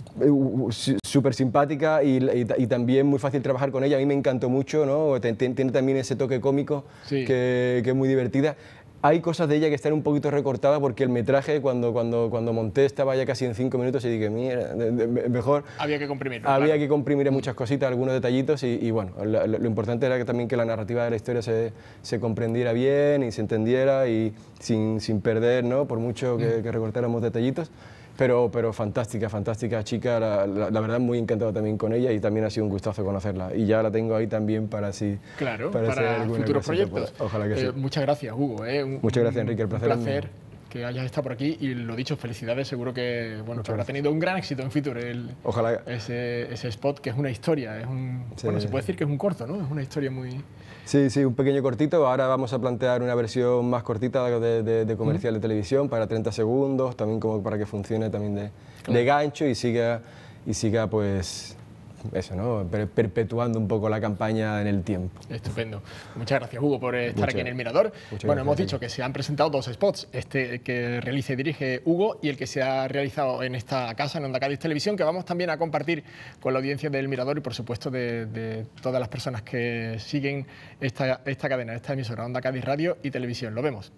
súper simpática y también muy fácil trabajar con ella. A mí me encantó mucho, ¿no? Tiene también ese toque cómico que es muy divertida. Hay cosas de ella que están un poquito recortadas porque el metraje, cuando monté, estaba ya casi en 5 minutos y dije, mira, mejor... Había que comprimirlo. Había que comprimir muchas cositas, algunos detallitos y bueno, lo importante era también que la narrativa de la historia se comprendiera bien y se entendiera y sin perder, ¿no? Por mucho que recortáramos detallitos. Pero fantástica chica, la verdad muy encantado también con ella y también ha sido un gustazo conocerla y ya la tengo ahí también para para futuros proyectos. Ojalá que sí. Muchas gracias, Hugo. Muchas gracias, Enrique, el placer. Un placer que hayas estado por aquí y lo dicho, felicidades, seguro que habrá tenido un gran éxito en Fitur Ojalá. Ese spot que es una historia, se puede decir que es un corto, ¿no? Es una historia muy... Sí, un pequeño cortito. Ahora vamos a plantear una versión más cortita de comercial de televisión para 30 segundos, también como para que funcione también de gancho y siga pues eso, ¿no? Perpetuando un poco la campaña en el tiempo. Estupendo. Muchas gracias, Hugo, por estar aquí en El Mirador. Bueno, hemos dicho que se han presentado 2 spots, este que realiza y dirige Hugo y el que se ha realizado en esta casa, en Onda Cádiz Televisión, que vamos también a compartir con la audiencia del Mirador y, por supuesto, de todas las personas que siguen esta cadena, esta emisora, Onda Cádiz Radio y Televisión. Lo vemos.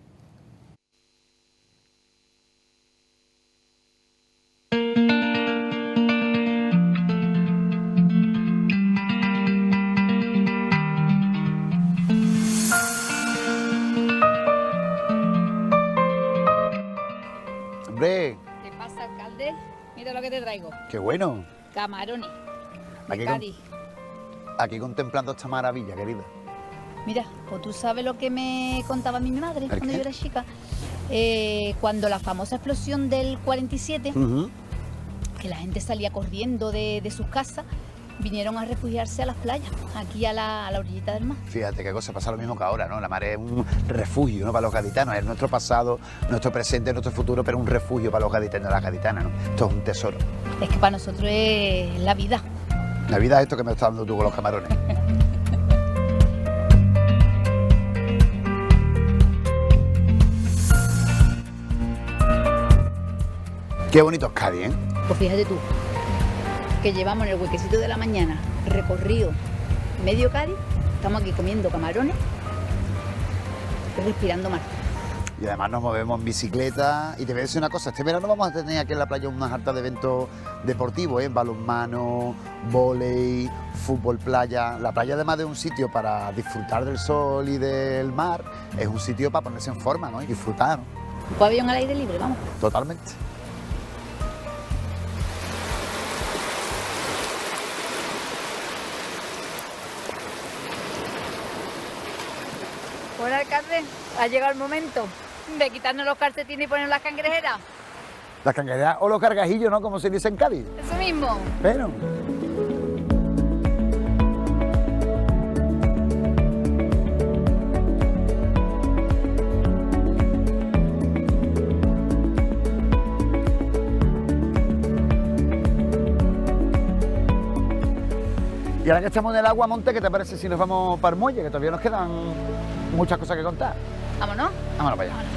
¡Hombre! ¿Qué pasa, alcalde? Mira lo que te traigo. ¡Qué bueno! Camarones. De Cádiz. Aquí contemplando esta maravilla, querida. Mira, pues tú sabes lo que me contaba mi madre cuando yo era chica. Cuando la famosa explosión del 47, que la gente salía corriendo de sus casas, vinieron a refugiarse a las playas, aquí a la orillita del mar. Fíjate qué cosa, pasa lo mismo que ahora, ¿no? La mar es un refugio, ¿no? Para los gaditanos, es nuestro pasado, nuestro presente, nuestro futuro, pero un refugio para los gaditanos y las gaditanas, ¿no? Esto es un tesoro. Es que para nosotros es la vida. La vida es esto que me estás dando tú con los camarones. Qué bonito es Cádiz, ¿eh? Pues fíjate tú, que llevamos en el huequecito de la mañana recorrido medio Cádiz, estamos aquí comiendo camarones y respirando mar. Y además nos movemos en bicicleta y te voy a decir una cosa, este verano vamos a tener aquí en la playa unas hartas de eventos deportivos, balonmano, vóley, fútbol playa. La playa, además de un sitio para disfrutar del sol y del mar, es un sitio para ponerse en forma, ¿no? Y disfrutar, ¿no? Un pabellón al aire libre, vamos. Totalmente. Bueno, alcalde, ha llegado el momento de quitarnos los calcetines y poner las cangrejeras. Las cangrejeras o los cargajillos, ¿no? Como se dice en Cádiz. Eso mismo. Pero... Y ahora que estamos en el agua, Monte, ¿qué te parece si nos vamos para el muelle? Que todavía nos quedan muchas cosas que contar. Vámonos. Vámonos para allá.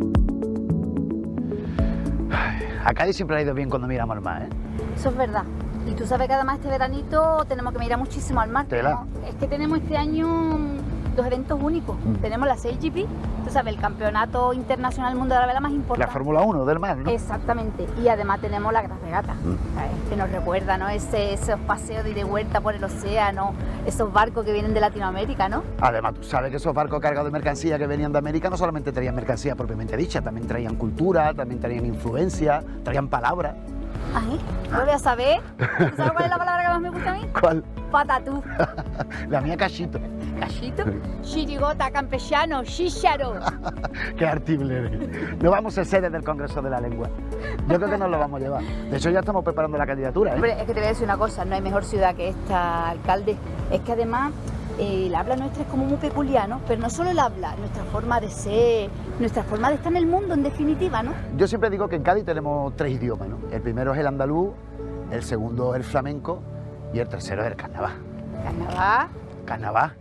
A Cádiz siempre le ha ido bien cuando miramos al mar, ¿eh? Eso es verdad. Y tú sabes que además este veranito tenemos que mirar muchísimo al mar. Tela. Es que tenemos este año dos eventos únicos. Tenemos la SailGP, tú sabes, el campeonato internacional del mundo de la vela más importante. La Fórmula 1 del mar, ¿no? Exactamente. Y además tenemos la Gran Regata, ¿sabes? Que nos recuerda, ¿no? Esos paseos de ida y vuelta por el océano, esos barcos que vienen de Latinoamérica, ¿no? Además, tú sabes que esos barcos cargados de mercancía que venían de América no solamente traían mercancía propiamente dicha, también traían cultura, también traían influencia, traían palabras. Ay, no lo voy a saber. ¿Tú sabes cuál es la palabra que más me gusta a mí? ¿Cuál? Patatú. La mía, cachito. ¿Cachito? Chirigota, campechano, chícharo. Qué artible eres. No vamos a ser sede del Congreso de la Lengua. Yo creo que nos lo vamos a llevar. De hecho, ya estamos preparando la candidatura, ¿eh? Hombre, es que te voy a decir una cosa, no hay mejor ciudad que esta, alcalde. Es que además el habla nuestra es como muy peculiar, ¿no? Pero no solo el habla, nuestra forma de ser, nuestra forma de estar en el mundo, en definitiva, ¿no? Yo siempre digo que en Cádiz tenemos 3 idiomas, ¿no? El primero es el andaluz, el segundo es el flamenco y el tercero es el carnaval. ¿Carnaval? Carnaval.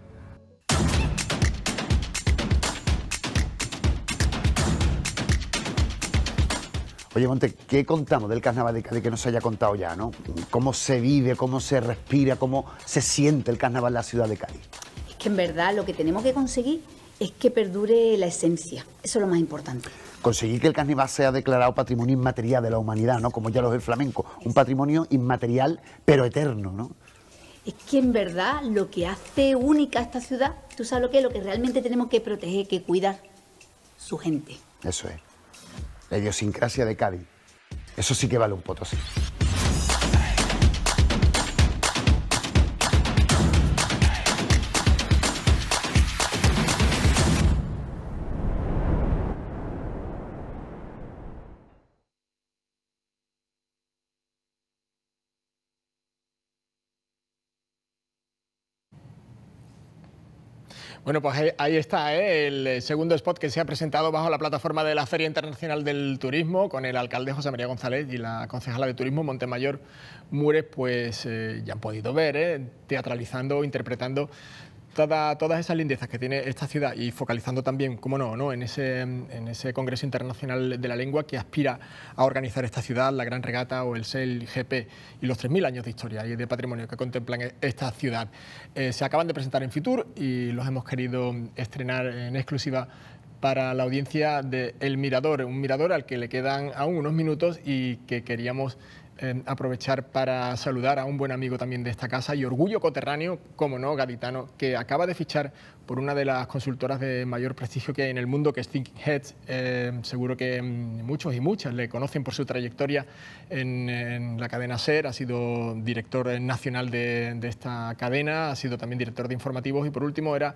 Oye, Monte, ¿qué contamos del carnaval de Cádiz que no se haya contado ya, no? ¿Cómo se vive, cómo se respira, cómo se siente el carnaval en la ciudad de Cádiz? Es que en verdad lo que tenemos que conseguir es que perdure la esencia. Eso es lo más importante. Conseguir que el carnaval sea declarado patrimonio inmaterial de la humanidad, ¿no? Como ya lo es el flamenco. Un patrimonio inmaterial, pero eterno, ¿no? Es que en verdad lo que hace única a esta ciudad, ¿tú sabes lo que es? Lo que realmente tenemos que proteger, que cuidar, su gente. Eso es. La idiosincrasia de Cádiz. Eso sí que vale un Potosí. Bueno, pues ahí está, el segundo spot que se ha presentado bajo la plataforma de la Feria Internacional del Turismo, con el alcalde José María González y la concejala de Turismo Montemayor Mures, pues ya han podido ver, teatralizando, interpretando todas esas lindezas que tiene esta ciudad y focalizando también, cómo no, en ese Congreso Internacional de la Lengua que aspira a organizar esta ciudad, la Gran Regata o el SailGP y los 3.000 años de historia y de patrimonio que contemplan esta ciudad. Se acaban de presentar en Fitur y los hemos querido estrenar en exclusiva para la audiencia de El Mirador, un mirador al que le quedan aún unos minutos y que queríamos aprovechar para saludar a un buen amigo también de esta casa y orgullo coterráneo, como no, gaditano, que acaba de fichar por una de las consultoras de mayor prestigio que hay en el mundo, que es Thinking Heads. Seguro que muchos y muchas le conocen por su trayectoria en la cadena SER, ha sido director nacional de esta cadena, ha sido también director de informativos y por último era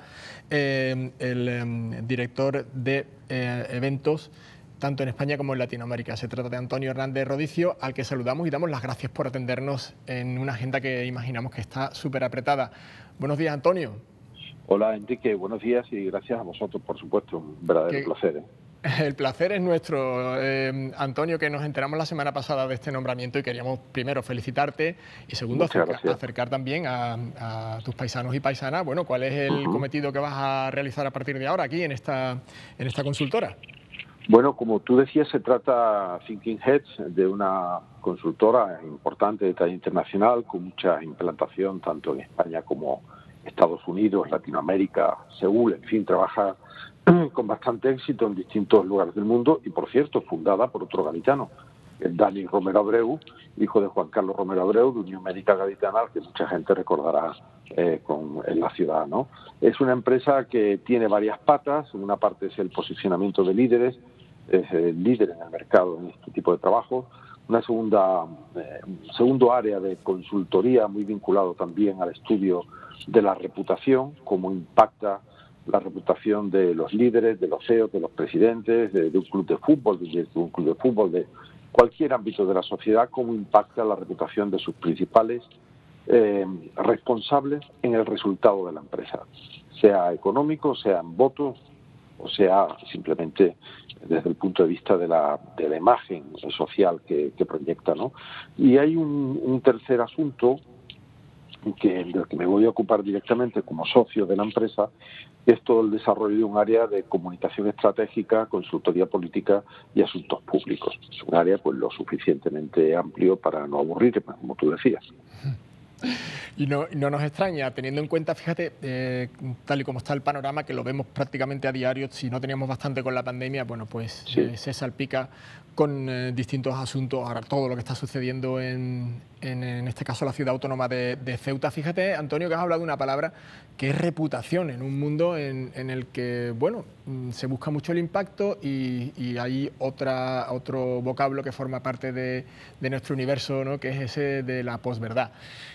el director de eventos tanto en España como en Latinoamérica. Se trata de Antonio Hernández Rodicio, al que saludamos y damos las gracias por atendernos en una agenda que imaginamos que está súper apretada. Buenos días, Antonio. Hola, Enrique. Buenos días y gracias a vosotros, por supuesto. Un verdadero placer. El placer es nuestro, Antonio, que nos enteramos la semana pasada de este nombramiento y queríamos primero felicitarte y segundo acercar también a tus paisanos y paisanas, bueno, cuál es el cometido que vas a realizar a partir de ahora aquí en esta consultora. Bueno, como tú decías, se trata Thinking Heads de una consultora importante de talla internacional con mucha implantación tanto en España como Estados Unidos, Latinoamérica, Seúl, en fin, trabaja con bastante éxito en distintos lugares del mundo y, por cierto, fundada por otro gaditano, el Dani Romero Abreu, hijo de Juan Carlos Romero Abreu, de Unión Médica Gaditana, al que mucha gente recordará en la ciudad, ¿no? Es una empresa que tiene varias patas. Una parte es el posicionamiento de líderes, es el líder en el mercado en este tipo de trabajo. Una segundo área de consultoría muy vinculado también al estudio de la reputación, cómo impacta la reputación de los líderes, de los CEOs, de los presidentes, de un club de fútbol, de cualquier ámbito de la sociedad, cómo impacta la reputación de sus principales responsables en el resultado de la empresa, sea económico, sea en votos o sea simplemente desde el punto de vista de la imagen social que proyecta, ¿no? Y hay un tercer asunto del que me voy a ocupar directamente como socio de la empresa, es todo el desarrollo de un área de comunicación estratégica, consultoría política y asuntos públicos. Es un área pues lo suficientemente amplio para no aburrir, como tú decías. Y no nos extraña, teniendo en cuenta, fíjate, tal y como está el panorama, que lo vemos prácticamente a diario, si no teníamos bastante con la pandemia, bueno, pues sí. Se salpica con distintos asuntos, ahora todo lo que está sucediendo en este caso la ciudad autónoma de Ceuta. Fíjate, Antonio, que has hablado de una palabra que es reputación, en un mundo en el que, bueno, se busca mucho el impacto y hay otro vocablo que forma parte de nuestro universo, ¿no?, que es ese de la posverdad.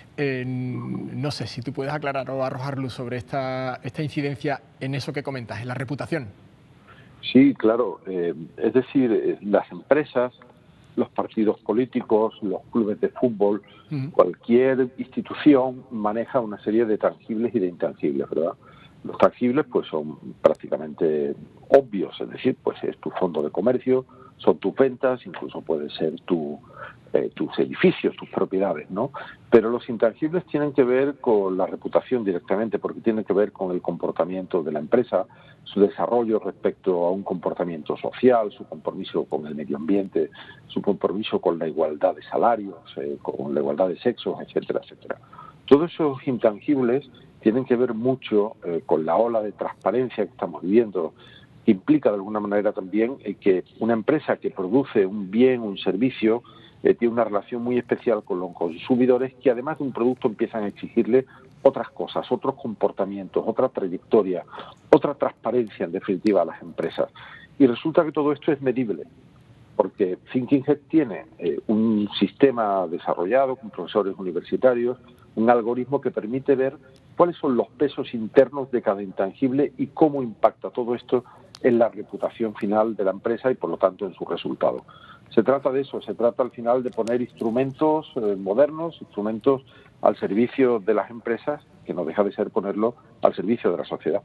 No sé si tú puedes aclarar o arrojar luz sobre esta incidencia en eso que comentas, en la reputación. Sí, claro. Es decir, las empresas, los partidos políticos, los clubes de fútbol, cualquier institución maneja una serie de tangibles y de intangibles, ¿verdad? Los tangibles pues son prácticamente obvios, es decir, pues es tu fondo de comercio, son tus ventas, incluso puede ser tus edificios, tus propiedades, ¿no? Pero los intangibles tienen que ver con la reputación directamente, porque tienen que ver con el comportamiento de la empresa, su desarrollo respecto a un comportamiento social, su compromiso con el medio ambiente, su compromiso con la igualdad de salarios, con la igualdad de sexos, etcétera, etcétera. Todos esos intangibles tienen que ver mucho con la ola de transparencia que estamos viviendo. Implica de alguna manera también que una empresa que produce un bien, un servicio, tiene una relación muy especial con los consumidores, que además de un producto empiezan a exigirle otras cosas, otros comportamientos, otra trayectoria, otra transparencia en definitiva a las empresas. Y resulta que todo esto es medible, porque Thinking Head tiene un sistema desarrollado con profesores universitarios, un algoritmo que permite ver cuáles son los pesos internos de cada intangible y cómo impacta todo esto en la reputación final de la empresa y por lo tanto en su resultado. Se trata de eso, se trata al final de poner instrumentos modernos, instrumentos al servicio de las empresas, que no deja de ser ponerlo al servicio de la sociedad.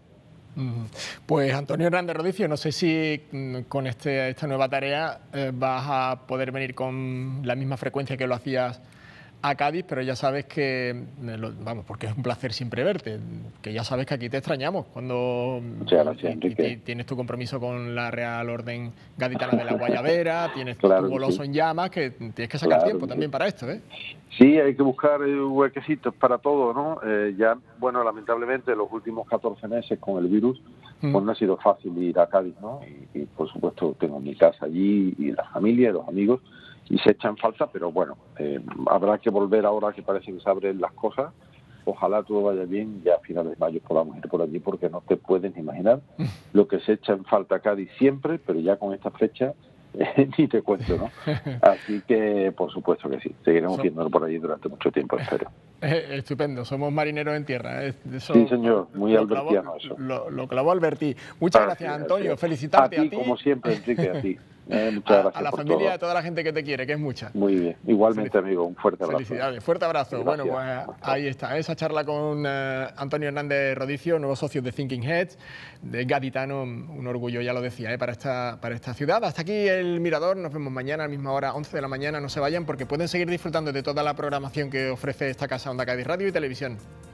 Pues Antonio Hernández Rodicio, no sé si con esta nueva tarea vas a poder venir con la misma frecuencia que lo hacías a Cádiz, pero ya sabes que, vamos, porque es un placer siempre verte, que ya sabes que aquí te extrañamos cuando tienes tu compromiso con la Real Orden Gaditana de la Guayabera, tienes tu goloso en llamas, que tienes que sacar tiempo también para esto, ¿eh? Sí, hay que buscar huequecitos para todo, ¿no? Ya, bueno, lamentablemente los últimos 14 meses con el virus, pues no ha sido fácil ir a Cádiz, ¿no? Y por supuesto tengo mi casa allí y la familia y los amigos, y se echan falta, pero bueno, habrá que volver ahora que parece que se abren las cosas. Ojalá todo vaya bien y a finales de mayo podamos ir por allí, porque no te puedes imaginar lo que se echa en falta Cádiz siempre, pero ya con esta fecha ni te cuento, ¿no? Así que por supuesto que sí, seguiremos viéndolo por allí durante mucho tiempo, espero. Estupendo, somos marineros en tierra. Eso, sí, señor, muy albertiano eso. Lo clavó Alberti. Muchas gracias, Antonio, felicitarte a ti. Como siempre, Enrique, a ti. Muchas gracias a la familia y a toda la gente que te quiere, que es mucha. Muy bien, igualmente amigo, un fuerte abrazo. Felicidades, fuerte abrazo. Gracias. Bueno, pues ahí está, esa charla con Antonio Hernández Rodicio, nuevo socio de Thinking Heads, de gaditano, un orgullo, ya lo decía, para esta ciudad. Hasta aquí el Mirador, nos vemos mañana a la misma hora, 11 de la mañana, no se vayan porque pueden seguir disfrutando de toda la programación que ofrece esta casa Onda Cádiz Radio y Televisión.